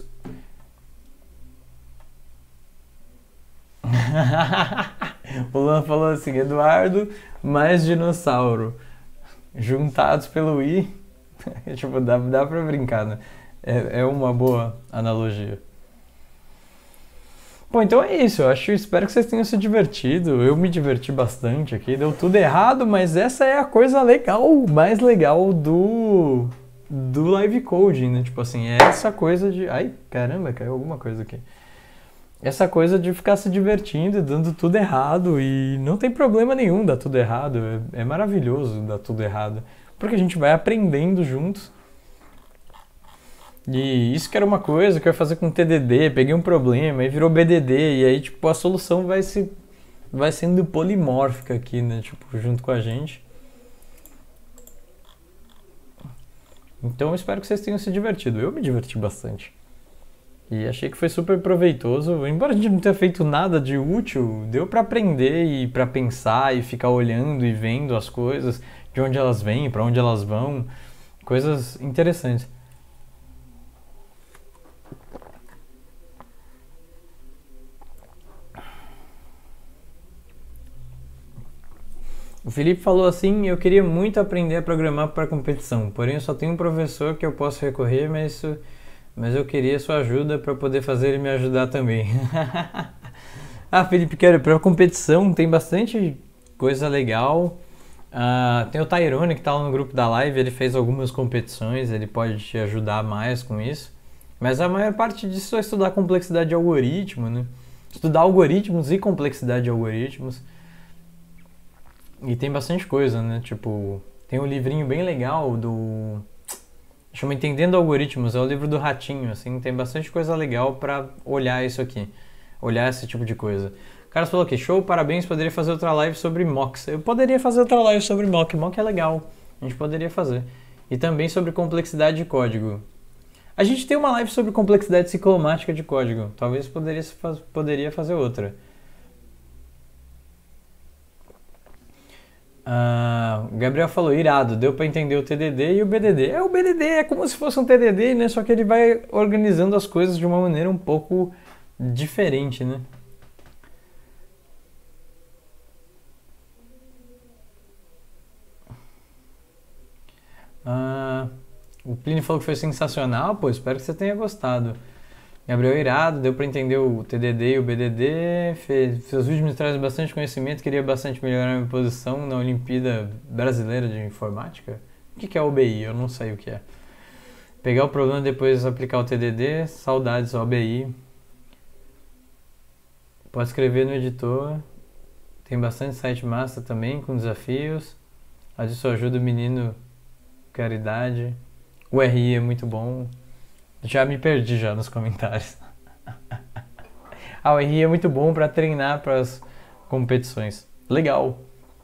O Luan falou assim: Eduardo mais dinossauro juntados pelo I. Tipo, dá pra brincar, né? É uma boa analogia. Bom, então é isso. Espero que vocês tenham se divertido. Eu me diverti bastante aqui. Deu tudo errado, mas essa é a coisa legal, mais legal do live coding, né? Tipo assim, é essa coisa de... Ai, caramba, caiu alguma coisa aqui. Essa coisa de ficar se divertindo e dando tudo errado, e não tem problema nenhum dar tudo errado, é maravilhoso dar tudo errado, porque a gente vai aprendendo juntos. E isso que era uma coisa que eu ia fazer com TDD, peguei um problema e virou BDD, e aí tipo a solução vai sendo polimórfica aqui, né, tipo, junto com a gente. Então eu espero que vocês tenham se divertido, eu me diverti bastante. E achei que foi super proveitoso, embora a gente não tenha feito nada de útil, deu pra aprender e pra pensar e ficar olhando e vendo as coisas, de onde elas vêm, pra onde elas vão, coisas interessantes. O Felipe falou assim: eu queria muito aprender a programar para competição, porém eu só tenho um professor que eu posso recorrer, mas eu queria sua ajuda para poder fazer ele me ajudar também. Ah, Felipe, quero para competição tem bastante coisa legal. Tem o Tyrone que tá lá no grupo da live, ele fez algumas competições, ele pode te ajudar mais com isso. Mas a maior parte disso é estudar complexidade de algoritmo, né? Estudar algoritmos e complexidade de algoritmos. E tem bastante coisa, né? Tipo, tem um livrinho bem legal do... chama Entendendo Algoritmos, é o livro do Ratinho, assim, tem bastante coisa legal pra olhar isso aqui. Olhar esse tipo de coisa. O cara falou aqui, show, parabéns, poderia fazer outra live sobre mocks. Eu poderia fazer outra live sobre mock, mock é legal, a gente poderia fazer. E também sobre complexidade de código. A gente tem uma live sobre complexidade ciclomática de código, talvez poderia fazer outra. O Gabriel falou, irado, deu pra entender o TDD e o BDD. O BDD é como se fosse um TDD, né? Só que ele vai organizando as coisas de uma maneira um pouco diferente, né? O Plínio falou que foi sensacional, pô, espero que você tenha gostado. Gabriel irado, deu pra entender o TDD e o BDD, seus vídeos me trazem bastante conhecimento, queria bastante melhorar minha posição na Olimpíada Brasileira de Informática. O que é OBI? Eu não sei o que é. Pegar o problema e depois aplicar o TDD, saudades OBI. Pode escrever no editor, tem bastante site massa também, com desafios. A disso ajuda o menino, caridade. O RI é muito bom. Já me perdi já nos comentários. O RI é muito bom para treinar para as competições. Legal.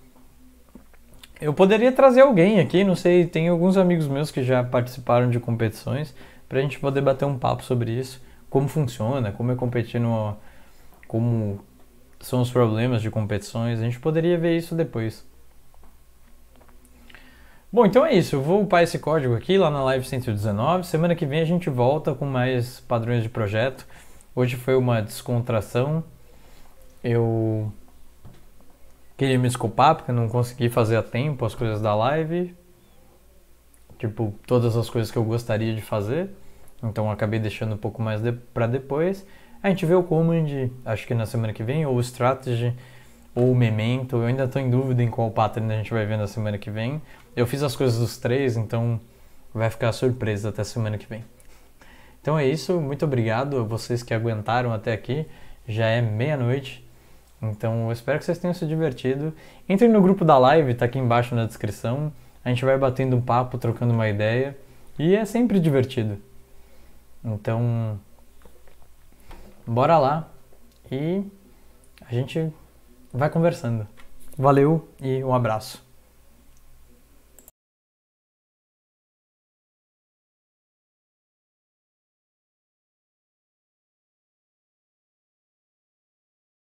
Eu poderia trazer alguém aqui, não sei, tem alguns amigos meus que já participaram de competições, pra gente poder bater um papo sobre isso, como funciona, como é competir no... como são os problemas de competições, a gente poderia ver isso depois. Bom, então é isso, eu vou upar esse código aqui lá na live 119, semana que vem a gente volta com mais padrões de projeto. Hoje foi uma descontração, eu queria me desculpar porque eu não consegui fazer a tempo as coisas da live, tipo, todas as coisas que eu gostaria de fazer, então eu acabei deixando um pouco mais pra depois. A gente vê o Command, acho que na semana que vem, ou o Strategy, ou o Memento, eu ainda estou em dúvida em qual pattern a gente vai ver na semana que vem. Eu fiz as coisas dos três, então vai ficar surpresa até semana que vem. Então é isso, muito obrigado a vocês que aguentaram até aqui, já é meia-noite, então eu espero que vocês tenham se divertido. Entrem no grupo da live, tá aqui embaixo na descrição, a gente vai batendo um papo, trocando uma ideia, e é sempre divertido. Então, bora lá e a gente vai conversando. Valeu e um abraço.